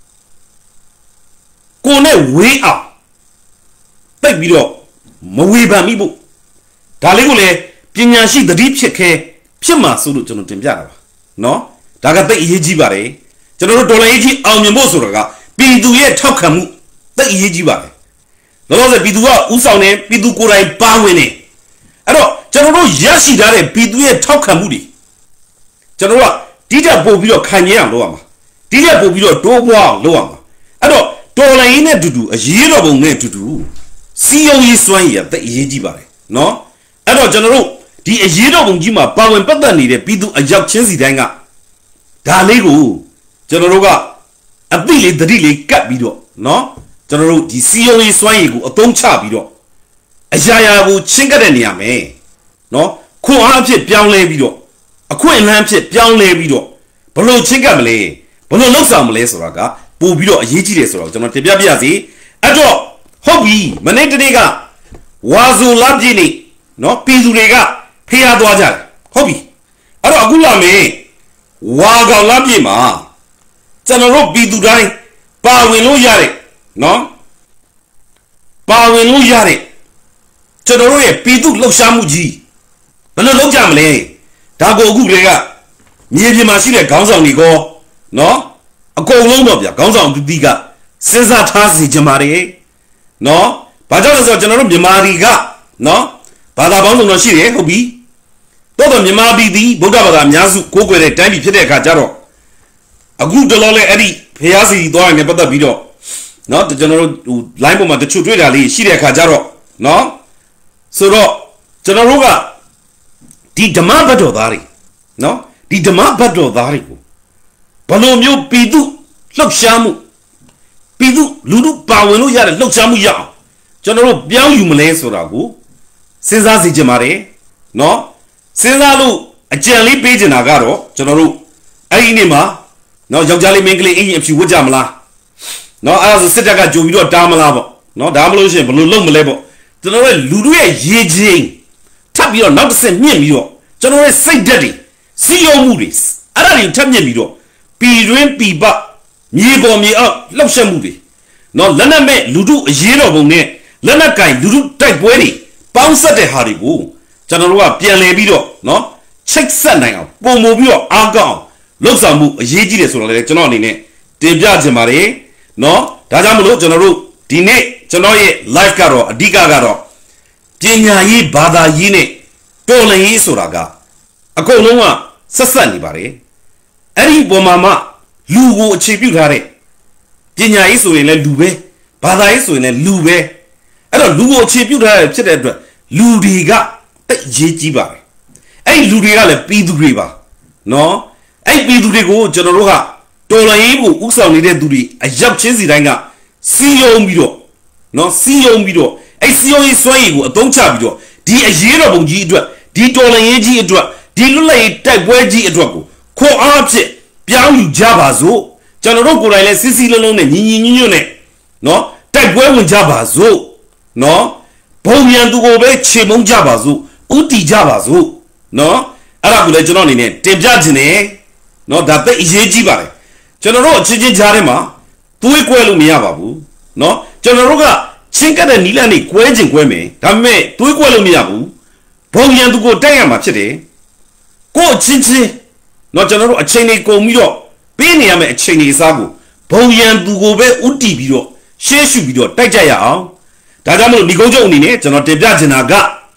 ကိုယ်နဲ့ဝေးအောင်တိတ်ပြီးတော့မဝေဖန်မိဖို့ဒါလေးကိုလည်းပညာရှိသတိဖြစ်မှာဆိုလို့ကျွန်တော်တင်ပြတာပါနော်ဒါကတိတ်အရေးကြီးပါတယ်ကျွန်တော်တို့ဒေါ်လာရေးကြီးအောင်မြင်ဖို့ဆိုတာကပြည်သူရဲ့ထောက်ခံမှုတိတ်အရေးကြီးပါတယ်လောလောဆယ်ပြည်သူကဥဆောင်နေပြည်သူကိုယ်တိုင်ပါဝင်နေအဲ့တော့ကျွန်တော်တို့ရရှိထားတဲ့ပြည်သူရဲ့ထောက်ခံမှုတွေကျွန်တော်တို့ကဒီတက်ပို့ပြီးတော့ခံရအောင်လုပ်ရမှာဒီတက်ပို့ပြီးတော့တိုးပွားအောင်လုပ်ရမှာအဲ့တော့တော်လိုင်းနဲ့တူတူအရေးတော်ပုံနဲ့တူတူစီယုံရေးစွမ်းရည်တိတ်အရေးကြီးပါတယ်နော်အဲ့တော့ကျွန်တော်တို့ဒီအရေးတော်ပုံကြီးမှာပါဝင်ပတ်သက်နေတဲ့ပြည်သူအရောက်ချင်းစီတိုင်းကဒါလေးကိုကျွန်တော်တို့ကအသိလေးသတိလေးကပ်ပြီးတော့နော်ကျွန်တော်တို့ဒီစီယုံရေးစွမ်းရည်ကိုအသုံးချပြီးတော့အရာရာကိုချင်းကပ်တဲ့နေရာမယ်နော်ခွန်အားအဖြစ်ပြောင်းလဲပြီးတော့အခွင့်အလမ်းဖြစ်ပြောင်းလဲပြီးတော့ဘလို့ချင်းကပ်မလဲဘလို့လှုပ်ဆောင်မလဲဆိုတာကပို့ပြီးတော့အရေးကြီးတယ်ဆိုတော့ကျွန်တော်တင်ပြပြရစီအဲ့တော့ဟုတ်ပြီမနေ့တနေ့ကဝါဇူလာပြည်နေနော်ပြည်သူတွေကဖျားသွားကြတယ်ဟုတ်ပြီအဲ့တော့အခုလာမယ်ဝါကောင်လာပြည်မှာကျွန်တော်တို့ပြည်သူတိုင်းပါဝင်လို့ရတဲ့နော်ပါဝင်လို့ရတဲ့ကျွန်တော်တို့ရဲ့ပြည်သူလှုပ်ရှားမှုကြီးဘယ်လိုလုပ်ကြမလဲဒါကိုအခုတွေကမြေပြင်မှာရှိတဲ့ခေါင်းဆောင်တွေကောနော်အကုန်လုံးတော့ဗျာခေါင်းဆောင်သူတီးကစဉ်းစားထားစီကြမှာတယ်နော်ဘာကြောင့်လဲဆိုတော့ကျွန်တော်တို့မြန်မာတွေကနော်ဘာသာပေါင်းစုံတော့ရှိတယ်ဟုတ်ပြီတော့မြန်မာပြည်သည်ဗုဒ္ဓဘာသာအများစုကိုးကွယ်တဲ့တိုင်းပြည်ဖြစ်တဲ့အခါကျတော့အခုတလောလဲအဲ့ဒီဖျားစီသွားရင်ပတ်သက်ပြီးတော့နော်ကျွန်တော်တို့ဟို line ပေါ်မှာတချို့တွေ့တာလေးရှိတဲ့အခါကျတော့နော်ဆိုတော့ကျွန်တော်တို့ကဒီဓမ္မဘတ်တော်သားတွေနော်ဒီဓမ္မဘတ်တော်သားတွေကိုဘလို့မျိုးပြည်သူလှုပ်ရှားမှုပြည်သူလူထုပါဝင်လို့ရတဲ့လှုပ်ရှားမှုရအောင်ကျွန်တော်တို့ပြောင်းယူမလဲဆိုတာကိုစဉ်းစားစီကြပါတယ်နော်စဉ်းစားလို့အကြံလေးပေးချင်တာကတော့ကျွန်တော်တို့အဲ့ဒီနေ့မှာနော်ယောက်ျားလေးမိန်းကလေးအင်ကြီးအဖြူဝတ်ကြမလားနော်အဲ့ဒါဆိုစစ်တပ်ကကြိုပြီးတော့တားမလားပေါ့နော်ဒါမှမလို့ရှိရင်ဘလို့လုံးမလဲပေါ့ကျွန်တော်တို့လူတို့ရဲ့ရေချင်းထပ်ပြီးတော့နောက်တစ်ဆင့်မြင့်ပြီးတော့ကျွန်တော်ရဲ့စိတ်ဓာတ်တွေစီယုံမှုတွေအဲ့ဒါတွေထပ်မြင့်ပြီးတော့ပြည်တွင်းပြည်ပမြေပေါ်မြေအောက်လှုပ်ရှားမှုတွေနော်လက်နက်မဲ့လူထုအရေးတော်ပုံနဲ့လက်နက်ကင်လူထုတိုက်ပွဲတွေပေါင်းဆက်တဲ့ဟာတွေကိုကျွန်တော်တို့ကပြန်လည်ပြီးတော့နော်ချိတ်ဆက်နိုင်အောင်ပုံမူပြီးတော့အားကောင်းလှုပ်ဆောင်မှုအရေးကြီးတယ်ဆိုတော့လေကျွန်တော်အနေနဲ့တင်ပြချင်ပါတယ်နော်ဒါကြောင့်မလို့ကျွန်တော်တို့ဒီနေ့ကျွန်တော်ရဲ့ live ကတော့အဓိကကတော့ပညာရေးဘာသာရေးနဲ့တော်လှန်ရေးဆိုတာကအကုန်လုံးကဆက်ဆက်နေပါတယ်အဲ့ဒီပုံမှာမှလူကိုအခြေပြုထားတဲ့ပညာရေးဆိုရင်လည်းလူပဲဘာသာရေးဆိုရင်လည်းလူပဲအဲ့တော့လူကိုအခြေပြုထားတဲ့ဖြစ်တဲ့အတွက်လူတွေကတိတ်ရေးကြီးပါတယ်အဲ့ဒီလူတွေကလည်းပြည်သူတွေပါနော်အဲ့ပြည်သူတွေကိုကျွန်တော်တို့ကတော်လှန်ရေးကိုဥဆောင်နေတဲ့သူတွေအရောက်ချင်းစီတိုင်းကစီယုံပြီးတော့နော်စီယုံပြီးတော့အဲ့စီယုံရေးစွမ်းရည်ကိုအသုံးချပြီးတော့ဒီအရေးတော်ပုံကြီးအတွက်ဒီတော်လှန်ရေးကြီးအတွက်ဒီလွတ်လပ်ရေးတိုက်ပွဲကြီးအတွက်ကိုခွန်အားဖြင့်ပြောင်းယူကြပါစို့ကျွန်တော်တို့ကိုယ်တိုင်လည်းစစ်စစ်လုံးလုံးနဲ့ညီညီညွတ်ညွတ်နဲ့နော်တိုက်ပွဲဝင်ကြပါစို့နော်ဘုံမြန်သူကိုပဲခြေမုံကြပါစို့ဥတီကြပါစို့နော်အဲ့ဒါကိုလည်းကျွန်တော်အနေနဲ့တင်ပြခြင်းနဲ့နော်ဒါသိအရေးကြီးပါတယ်ကျွန်တော်တို့အချင်းချင်းကြားထဲမှာသွေးကွဲလို့မရပါဘူးနော်ကျွန်တော်တို့ကချင်းကတဲ့နီလန်နေကွဲခြင်းကွဲမယ်ဒါပေမဲ့သွေးကွဲလို့မရဘူးဘုံမြန်သူကိုတိုက်ရမှာဖြစ်တယ်ကိုအချင်းချင်းနော်ကျွန်တော်တို့အချိန်လေးကုန်ပြီးတော့ပေးနေရမယ့်အချိန်လေးအစားကိုဘုံရန်သူကိုပဲဥတီပြီးတော့ရှေ့ရှုပြီးတော့တိုက်ကြရအောင်ဒါကြောင့်မလို့ဒီကုန်းချုပ်အနေနဲ့ကျွန်တော်တင်ပြချင်တာက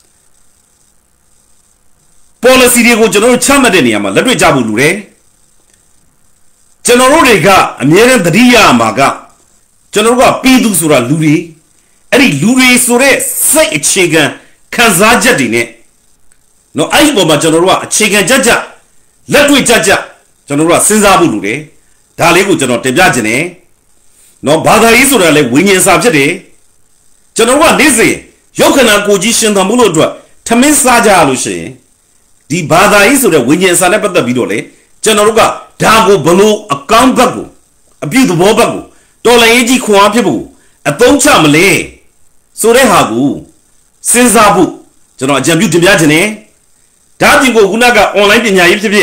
policy တွေကိုကျွန်တော်တို့ချမှတ်တဲ့နေရာမှာလက်တွေ့ကြဖို့လိုတယ်ကျွန်တော်တို့တွေကအမြဲတမ်းသတိရမှာကကျွန်တော်တို့ကပြည်သူဆိုတာလူတွေအဲ့ဒီလူတွေဆိုတဲ့စိတ်အခြေခံခံစားချက်တွေနဲ့နော်အဲ့ဒီပေါ်မှာကျွန်တော်တို့ကအခြေခံကြကြလက်တွေ့ကြကြကျွန်တော်တို့ကစဉ်းစားဖို့လိုတယ်ဒါလေးကိုကျွန်တော်တင်ပြခြင်းနဲ့နော်ဘာသာရေးဆိုတာလေဝိညာဉ်စာဖြစ်တယ်ကျွန်တော်တို့ကနေ့စဉ်ရုပ်ခန္ဓာကိုယ်ကြီးရှင်သန်မှုလို့အတွက်ထမင်းစားကြရလို့ရှိရင်ဒီဘာသာရေးဆိုတဲ့ဝိညာဉ်စာနဲ့ပတ်သက်ပြီးတော့လေကျွန်တော်တို့ကဒါကိုဘလို့အကောင်းဘက်ကိုအပြည့်သဘောဘက်ကိုတော်လှန်ရေးကြီးခွန်အားဖြစ်ဖို့အသုံးချမလဲဆိုတဲ့ဟာကိုစဉ်းစားဖို့ကျွန်တော်အကြံပြုတင်ပြခြင်းနဲ့ဒါပြင်ကိုခုနက online ပညာရေးဖြစ်ဖြစ်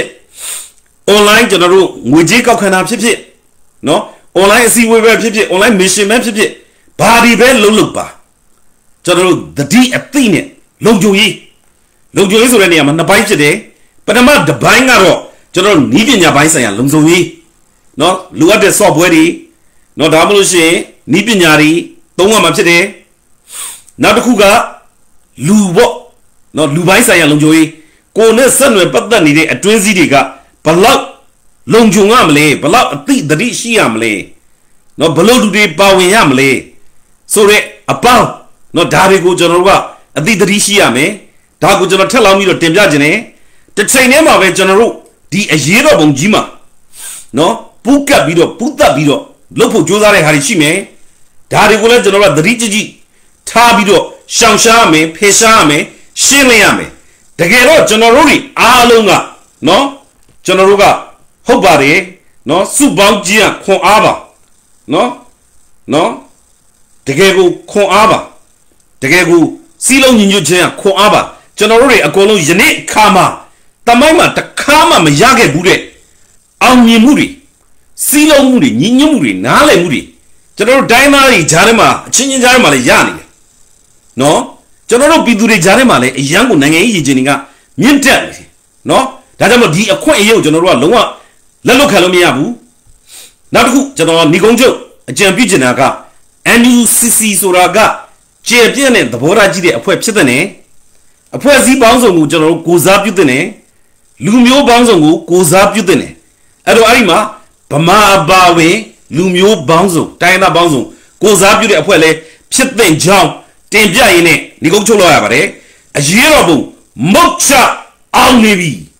online ကျွန်တော်တို့ငွေကြေးကောက်ခံတာဖြစ်ဖြစ်နော် online အစည်းအဝေးပဲဖြစ်ဖြစ် online mission ပဲဖြစ်ဖြစ်ဘာဒီပဲလုံးပါကျွန်တော်တို့တတိအသိနဲ့လုံခြုံရေးဆိုတဲ့နေရာမှာနှစ်ပိုင်းဖြစ်တယ်ပထမတစ်ပိုင်းကတော့ကျွန်တော်နီးပညာပိုင်းဆိုင်ရာလုံခြုံရေးနော်လိုအပ်တဲ့ software တွေနော်ဒါမှမဟုတ်ရှင်နီးပညာတွေသုံးရမှာဖြစ်တယ်နောက်တစ်ခုကလူပေါ့နော်လူပိုင်းဆိုင်ရာလုံခြုံရေးကိုနဲ့ဆက်နွယ်ပတ်သက်နေတဲ့အတွင်းစည်းတွေကဘလောက်လုံခြုံရမလဲဘလောက်အသိတတိရှိရမလဲနော်ဘလို့လူတွေပါဝင်ရမလဲဆိုတော့အပေါင်းနော်ဒါတွေကိုကျွန်တော်တို့ကအသိတတိရှိရမယ်ဒါကိုကျွန်တော်ထက်လောင်းပြီးတော့တင်ပြခြင်းနဲ့တစ်ချိန်တည်းမှာပဲကျွန်တော်တို့ဒီအရေးတော်ပုံကြီးမှာနော်ပူးကပ်ပြီးတော့ပူးသက်ပြီးတော့လုပ်ဖို့ကြိုးစားတဲ့ဟာတွေရှိမယ်ဒါတွေကိုလည်းကျွန်တော်တို့ကသတိကြီးထားပြီးတော့ရှောင်ရှားမယ်ဖေရှားမယ်ရှင်းလင်းရမယ်တကယ်တော့ကျွန်တော်တို့တွေအားလုံးကနော်ကျွန်တော်တို့ကဟုတ်ပါတယ်နော်စုပေါင်းခြင်းခွန်အားပါနော်တကယ်ကိုခွန်အားပါတကယ်ကိုစီးလုံးညီညွတ်ခြင်းခွန်အားပါကျွန်တော်တို့တွေအကုန်လုံးယနေ့ခါမှာတမိုင်းမှာတခါမှမရခဲ့ဘူးတဲ့အောင်မြင်မှုတွေစီးလုံးမှုတွေညီညွတ်မှုတွေနားလည်မှုတွေကျွန်တော်တို့တိုင်းသားတွေဂျားထဲမှာအချင်းချင်းဂျားထဲမှာလည်းရနေတယ်နော်ကျွန်တော်တို့ပြည်သူတွေဂျားထဲမှာလည်းအရန်ကိုနိုင်ငံရေးရည်ချင်းတွေကမြင့်တက်နေတယ်နော်ဒါကြောင့်မို့ဒီအခွင့်အရေးကိုကျွန်တော်တို့ကလုံးဝလက်လွတ်ခံလို့မရဘူးနောက်တစ်ခုကျွန်တော်ညီကုန်းချုပ်အကြံပြုချင်တာက NUCC ဆိုတာကကျေပြည့်တဲ့သဘောထားကြီးတဲ့အဖွဲ့ဖြစ်တဲ့နဲ့အဖွဲ့အစည်းပေါင်းစုံကိုကျွန်တော်တို့ကိုစားပြုတဲ့နဲ့လူမျိုးပေါင်းစုံကိုကိုစားပြုတဲ့နဲ့အဲ့တော့အဲ့ဒီမှာဗမာပါဝင်လူမျိုးပေါင်းစုံတိုင်းသားပေါင်းစုံကိုစားပြုတဲ့အဖွဲ့လဲဖြစ်တဲ့ကြောင်းတင်ပြရင်းနဲ့ညီကုန်းချုပ်လောက်ရပါတယ်အရေးတော်ပုံမုတ်ချအောင်နေပြီ